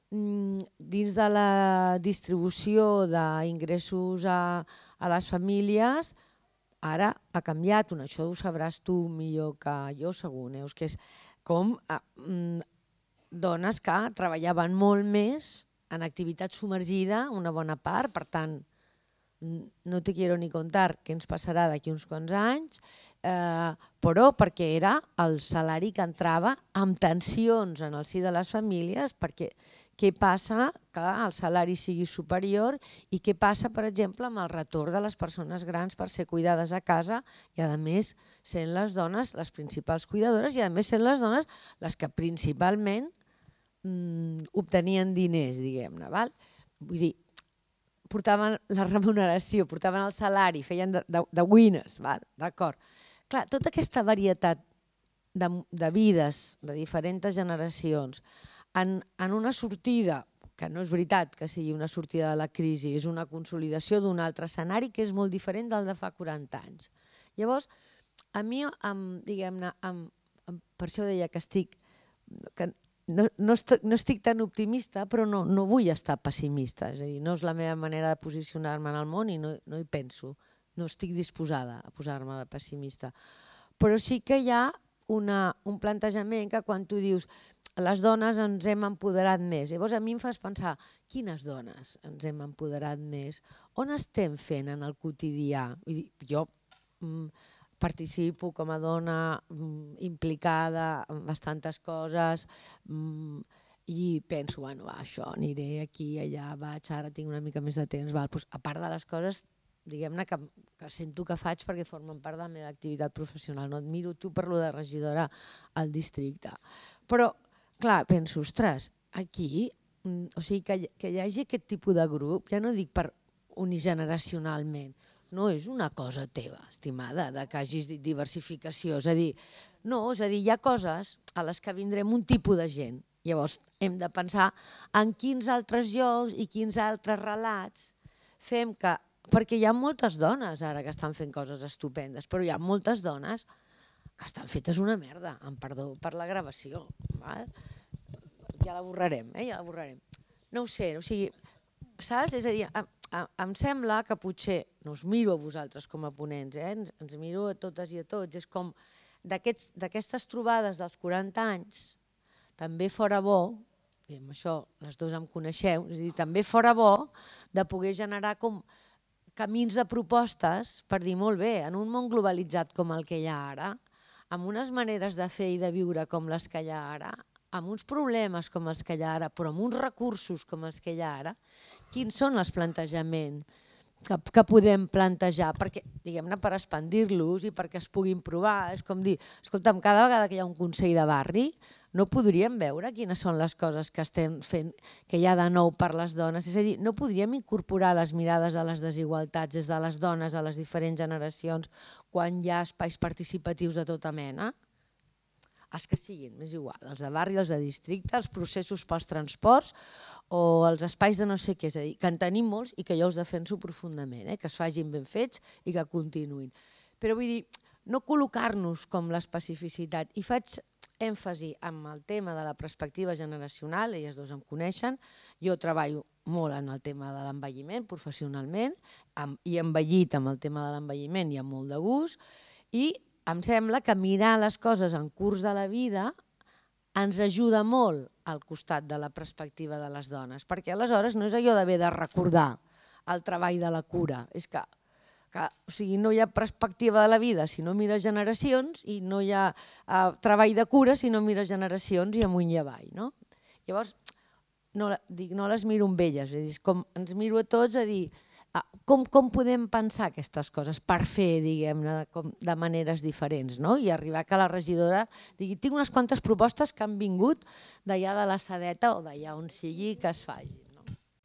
Dins de la distribució d'ingressos a, a les famílies, ara ha canviat, això ho sabràs tu millor que jo, segur, Neus, que és com eh, dones que treballaven molt més en activitat submergida, una bona part, per tant, no te quiero ni contar què ens passarà d'aquí uns quants anys, Eh, però perquè era el salari que entrava amb tensions en el si de les famílies, perquè què passa que el salari sigui superior i què passa, per exemple, amb el retorn de les persones grans per ser cuidades a casa i, a més, sent les dones les principals cuidadores i, a més, sent les dones les que principalment mm, obtenien diners, diguem-ne. Val? Vull dir, portaven la remuneració, portaven el salari, feien de, de, de wines, d'acord. Clar, tota aquesta varietat de, de vides de diferents generacions en, en una sortida, que no és veritat que sigui una sortida de la crisi, és una consolidació d'un altre escenari que és molt diferent del de fa quaranta anys. Llavors, a mi, amb, diguem-ne, amb, amb, per això deia que estic, que no, no, estic, no estic tan optimista, però no, no vull estar pessimista, és a dir, no és la meva manera de posicionar-me en el món i no, no hi penso. No estic disposada a posar-me de pessimista. Però sí que hi ha una, un plantejament que quan tu dius les dones ens hem empoderat més, llavors a mi em fas pensar quines dones ens hem empoderat més, on estem fent en el quotidià. Vull dir, jo mm, participo com a dona mm, implicada en bastantes coses mm, i penso, bueno, va, això, aniré aquí, allà, vaig, ara tinc una mica més de temps. Val, doncs, a part de les coses diguem-ne que, que sento que faig perquè formen part de la meva activitat professional. No et miro tu per lo de regidora al districte. Però, clar, penso, ostres, aquí, o sigui, que, que hi hagi aquest tipus de grup, ja no dic per unigeneracionalment, no és una cosa teva, estimada, de que hagis dit diversificació. És a dir, no, és a dir, hi ha coses a les que vindrem un tipus de gent. Llavors, hem de pensar en quins altres llocs i quins altres relats fem que perquè hi ha moltes dones ara que estan fent coses estupendes, però hi ha moltes dones que estan fetes una merda, amb perdó per la gravació. Val? Ja la borrarem, eh? Ja la borrarem. No ho sé, o sigui, saps? És a dir, em, em sembla que potser, no us miro a vosaltres com a ponents, eh? ens, ens miro a totes i a tots, és com d'aquestes trobades dels quaranta anys, també fora bo, i amb això les dues em coneixeu, és a dir, també fora bo de poder generar com camins de propostes per dir, molt bé, en un món globalitzat com el que hi ha ara, amb unes maneres de fer i de viure com les que hi ha ara, amb uns problemes com els que hi ha ara, però amb uns recursos com els que hi ha ara, quins són els plantejaments que, que podem plantejar? Perquè, diguem-ne, per expandir-los i perquè es puguin provar. És com dir, escolta'm, cada vegada que hi ha un consell de barri, no podríem veure quines són les coses que estem fent, que hi ha de nou per les dones? És a dir, no podríem incorporar les mirades a les desigualtats des de les dones a les diferents generacions quan hi ha espais participatius de tota mena? Els que siguin, m'és igual, els de barri, els de districte, els processos pels transports o els espais de no sé què, és a dir, que en tenim molts i que jo els defenso profundament, eh? Que es facin ben fets i que continuïn. Però vull dir, no col·locar-nos com l'especificitat, i faig èmfasi en el tema de la perspectiva generacional, elles dos em coneixen, jo treballo molt en el tema de l'envelliment professionalment, i he envellit amb el tema de l'envelliment i amb molt de gust, i em sembla que mirar les coses en curs de la vida ens ajuda molt al costat de la perspectiva de les dones, perquè aleshores no és allò d'haver de recordar el treball de la cura, és que, que o sigui, no hi ha perspectiva de la vida si no mires generacions i no hi ha uh, treball de cura si no mires generacions i amunt i avall. No? Llavors, no, dic, no les miro amb elles, és dir, com ens miro a tots a dir Com, com podem pensar aquestes coses per fer, diguem-ne, de maneres diferents, no? I arribar que la regidora digui, tinc unes quantes propostes que han vingut d'allà de la Sedeta o d'allà on sigui que es faci. No,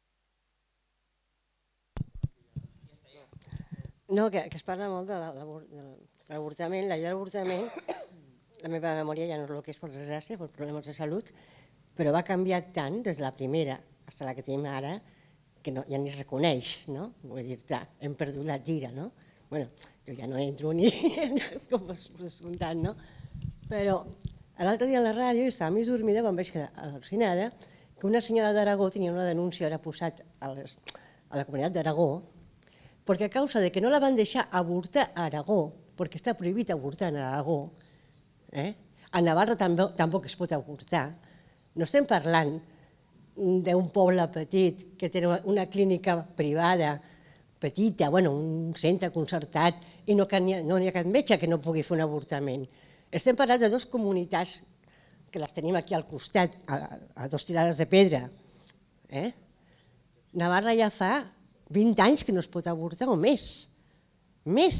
no que, que es parla molt de l'avortament, la llei de l'avortament, la meva memòria ja no és el que és per desgràcia, per problemes de salut, però va canviar tant des de la primera fins a la que tenim ara, que no, ja ni es reconeix, no? Vull dir-te, hem perdut la tira, no? Bueno, jo ja no entro ni com has descomptat, no? Però l'altre dia a la ràdio estava més dormida quan vaig quedar al·lucinada que una senyora d'Aragó tenia una denúncia ara posat a, les, a la comunitat d'Aragó perquè a causa de que no la van deixar avortar a Aragó, perquè està prohibit avortar a Aragó, eh? A Navarra també, tampoc es pot avortar, no estem parlant d'un poble petit que té una clínica privada petita, bueno, un centre concertat, i no n'hi ha, no ha cap metge que no pugui fer un avortament. Estem parlant de dues comunitats que les tenim aquí al costat, a, a dos tirades de pedra. Eh? Navarra ja fa vint anys que no es pot avortar, o més. Més.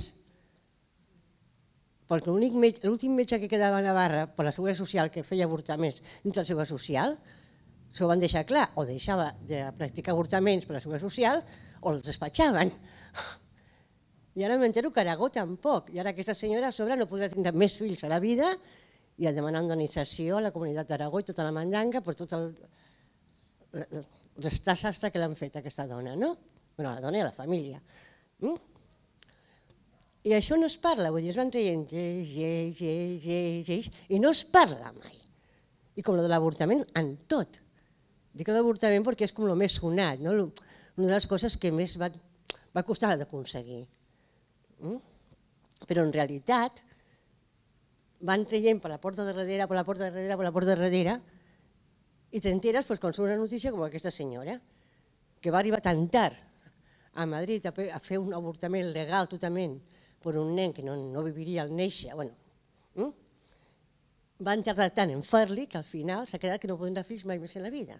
Perquè l'últim metge que quedava a Navarra per la Seguretat Social que feia avortaments dins la Seguretat Social s'ho van deixar clar, o deixava de practicar avortaments per la Seguretat Social o els despatxaven. I ara m'entero que Aragó tampoc. I ara aquesta senyora a sobre no podrà tindre més fills a la vida i ha demanat indemnització a la comunitat d'Aragó i tota la mandanga per tot el desastre que l'han fet a aquesta dona, no? Bueno, a la dona i a la família. I això no es parla, vull dir, es van traient lleis, lleis, lleis, lleis, lleis, i no es parla mai. I com el de l'avortament, en tot. Dic l'avortament perquè és com el més sonat, no? Una de les coses que més va, va costar d'aconseguir. Mm? Però en realitat van traient per la porta de darrere, per la porta de darrere, per la porta de darrere, i t'enteres pues, quan surt una notícia com aquesta senyora, que va arribar tan tard a Madrid a fer un avortament legal totalment per un nen que no, no viviria al néixer. Bueno, mm? Van tardar tant en fer-li que al final s'ha quedat que no poden tenir fills mai més en la vida.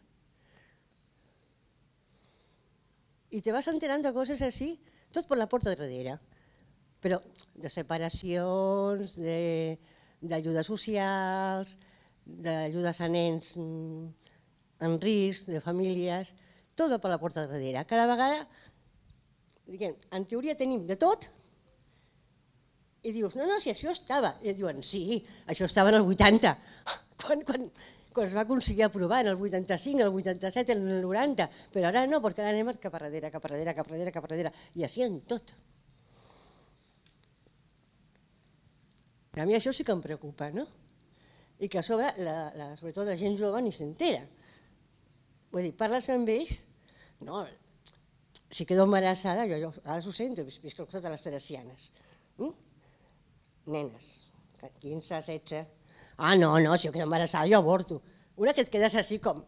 I te vas enterant de coses així, tot per la porta de darrere, però de separacions, d'ajudes socials, d'ajudes a nens en risc, de famílies, tot va per la porta de darrere. Cada vegada, diguem, en teoria tenim de tot, i dius, no, no, si això estava. I et diuen, sí, això estava en el vuitanta, quan, quan, quan es va aconseguir aprovar, en el vuitanta-cinc, en el vuitanta-set, en el noranta, però ara no, perquè ara anem cap a darrere, cap a darrere, cap a darrere, cap a darrere, i així en tot. A mi això sí que em preocupa, no? I que a sobre, la, la, sobretot la gent jove, ni s'entera. Vull dir, parles amb ells, no, si quedo embarassada, jo, jo ara ho sento, visc al costat de les teresianes. Mm? Nenes, quinze, setze... Ah, no, no, si jo quedo embarassada, jo avorto. Una que et quedes així com...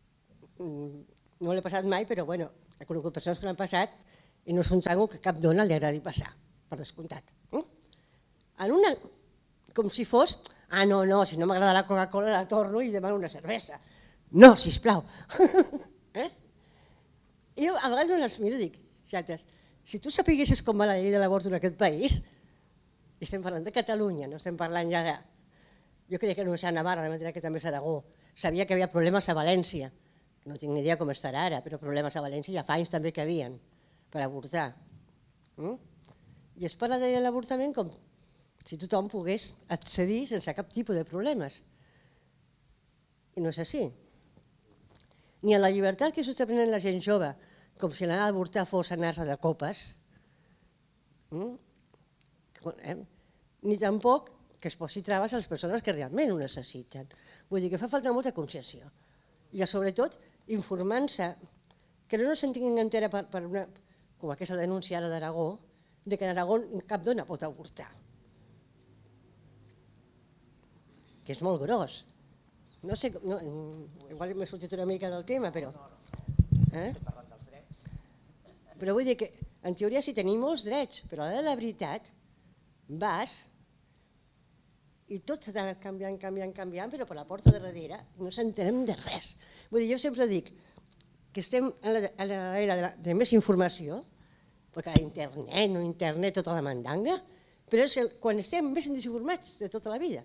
No l'he passat mai, però bueno, he conegut persones que l'han passat i no és un tango que cap dona li agradi passar, per descomptat. En una com si fos, ah, no, no, si no m'agrada la Coca-Cola la torno i demano una cervesa. No, sisplau. eh? I jo a vegades me les miro i dic, xates, si tu sapiguessis com va la llei de l'avort en aquest país, i estem parlant de Catalunya, no estem parlant ja de... Jo creia que no és a Navarra, no m'entenia que també és Aragó. Sabia que hi havia problemes a València, no tinc ni idea com estarà ara, però problemes a València ja fa anys també que hi havia per avortar. Mm? I es parla de l'avortament com si tothom pogués accedir sense cap tipus de problemes. I no és així. Ni a la llibertat que s'està prenent la gent jove, com si l'anar a avortar fos anar-se de copes, mm? eh? ni tampoc que es posi traves a les persones que realment ho necessiten. Vull dir que fa falta molta consciència. I sobretot informant-se, que no se'n tinguin entera per, per una, com aquesta denúncia ara d'Aragó, de que en Aragó cap dona pot avortar. Que és molt gros. No sé, no, igual m'he sortit una mica del tema, però... Eh? Però vull dir que, en teoria, sí tenim molts drets, però a la veritat vas i tot s'ha anat canviant, canviant, canviant, però per la porta de darrere no s'entenem de res. Vull dir, jo sempre dic que estem a l'era de, de més informació, perquè internet, no internet, tota la mandanga, però és el, quan estem més desinformats de tota la vida.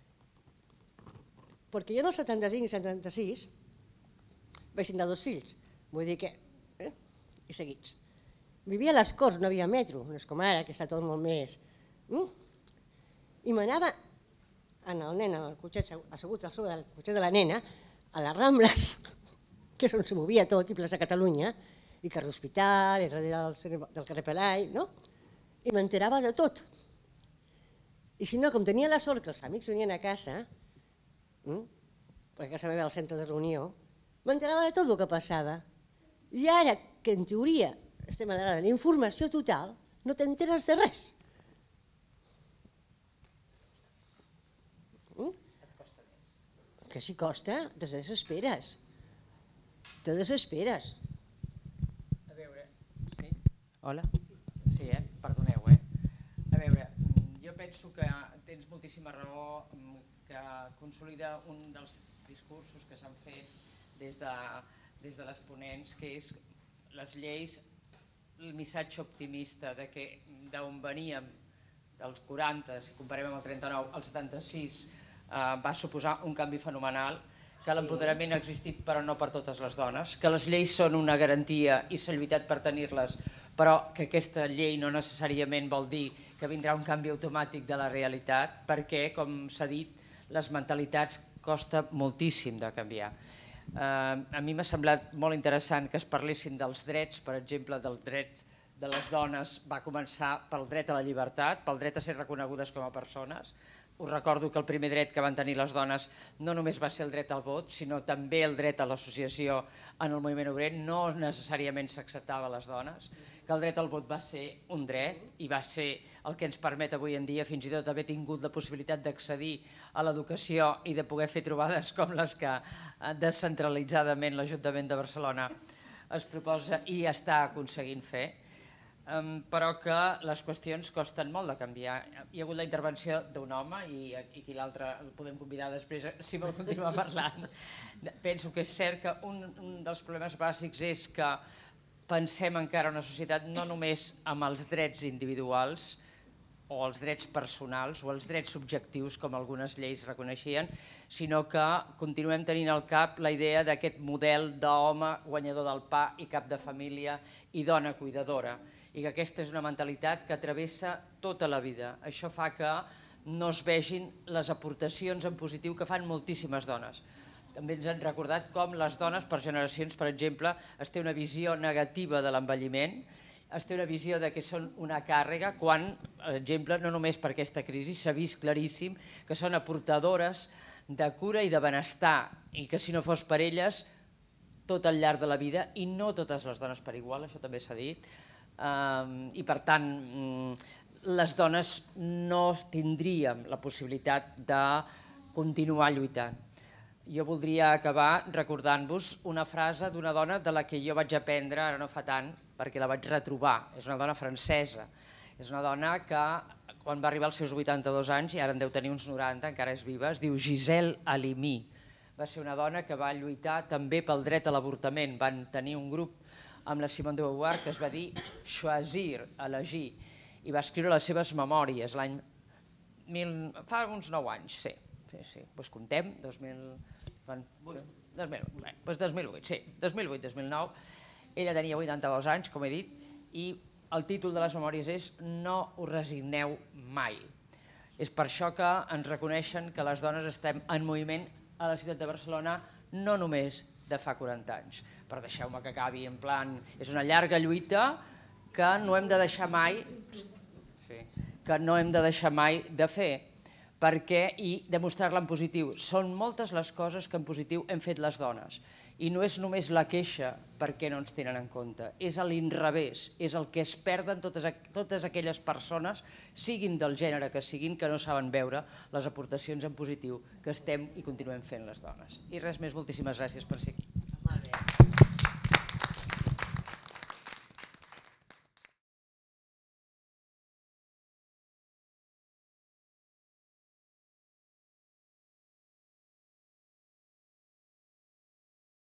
Perquè jo en el setanta-cinc i setanta-sis vaig tindre dos fills, vull dir que, eh, i seguits. Vivia a les Corts, no havia metro, no és com ara, que està tot molt més... Mm? I m'anava en el nen, en el cotxet assegut al sobre del cotxet de la nena, a les Rambles, que és on se movia tot, i plaça Catalunya, i carrer Hospital, i darrere del, del carrer Pelai, no? I m'enterava de tot. I si no, com tenia la sort que els amics venien a casa, mm? perquè a casa meva era el centre de reunió, m'enterava de tot el que passava. I ara, que en teoria estem a l'era de la informació total, no t'enteres de res. Que si costa, te desesperes. Te desesperes. A veure, sí? Hola? Sí, eh? Perdoneu, eh? A veure, jo penso que tens moltíssima raó, que consolida un dels discursos que s'han fet des de, des de les ponents, que és les lleis, el missatge optimista de que d'on veníem, dels quaranta, si comparem amb el trenta-nou, al setanta-sis, Uh, va suposar un canvi fenomenal, que l'empoderament ha existit però no per totes les dones, que les lleis són una garantia i s'ha lluitat per tenir-les, però que aquesta llei no necessàriament vol dir que vindrà un canvi automàtic de la realitat, perquè, com s'ha dit, les mentalitats costa moltíssim de canviar. Uh, a mi m'ha semblat molt interessant que es parlessin dels drets, per exemple, dels drets de les dones, va començar pel dret a la llibertat, pel dret a ser reconegudes com a persones. Us recordo que el primer dret que van tenir les dones no només va ser el dret al vot, sinó també el dret a l'associació en el moviment obrer, no necessàriament s'acceptava a les dones, que el dret al vot va ser un dret i va ser el que ens permet avui en dia fins i tot haver tingut la possibilitat d'accedir a l'educació i de poder fer trobades com les que descentralitzadament l'Ajuntament de Barcelona es proposa i està aconseguint fer. Um, però que les qüestions costen molt de canviar. Hi ha hagut la intervenció d'un home i, i qui l'altre el podem convidar després si vol continuar parlant. Penso que és cert que un, un dels problemes bàsics és que pensem encara una societat no només amb els drets individuals o els drets personals o els drets subjectius, com algunes lleis reconeixien, sinó que continuem tenint al cap la idea d'aquest model d'home guanyador del pa i cap de família i dona cuidadora, i que aquesta és una mentalitat que travessa tota la vida. Això fa que no es vegin les aportacions en positiu que fan moltíssimes dones. També ens han recordat com les dones, per generacions, per exemple, es té una visió negativa de l'envelliment, es té una visió de que són una càrrega, quan, per exemple, no només per aquesta crisi, s'ha vist claríssim que són aportadores de cura i de benestar, i que si no fos per elles, tot al llarg de la vida, i no totes les dones per igual, això també s'ha dit, Uh, i per tant les dones no tindríem la possibilitat de continuar lluitant. Jo voldria acabar recordant-vos una frase d'una dona de la que jo vaig aprendre, ara no fa tant, perquè la vaig retrobar. És una dona francesa. És una dona que quan va arribar als seus vuitanta-dos anys, i ara en deu tenir uns noranta, encara és viva, es diu Gisèle Halimi. Va ser una dona que va lluitar també pel dret a l'avortament. Van tenir un grup amb la Simone de Beauvoir que es va dir Choisir, elegir, i va escriure les seves memòries l'any... fa uns nou anys, sí. Sí, sí. Doncs comptem, dos mil... dos mil vuit, doncs dos mil vuit, sí, dos mil vuit dos mil nou. Ella tenia vuitanta-dos anys, com he dit, i el títol de les memòries és No us resigneu mai. És per això que ens reconeixen que les dones estem en moviment a la ciutat de Barcelona no només de fa quaranta anys. Però deixeu-me que acabi en plan... És una llarga lluita que no hem de deixar mai... que no hem de deixar mai de fer, perquè, i demostrar-la en positiu. Són moltes les coses que en positiu hem fet les dones, i no és només la queixa perquè no ens tenen en compte, és a l'inrevés, és el que es perden totes, totes aquelles persones, siguin del gènere que siguin, que no saben veure les aportacions en positiu que estem i continuem fent les dones. I res més, moltíssimes gràcies per ser aquí.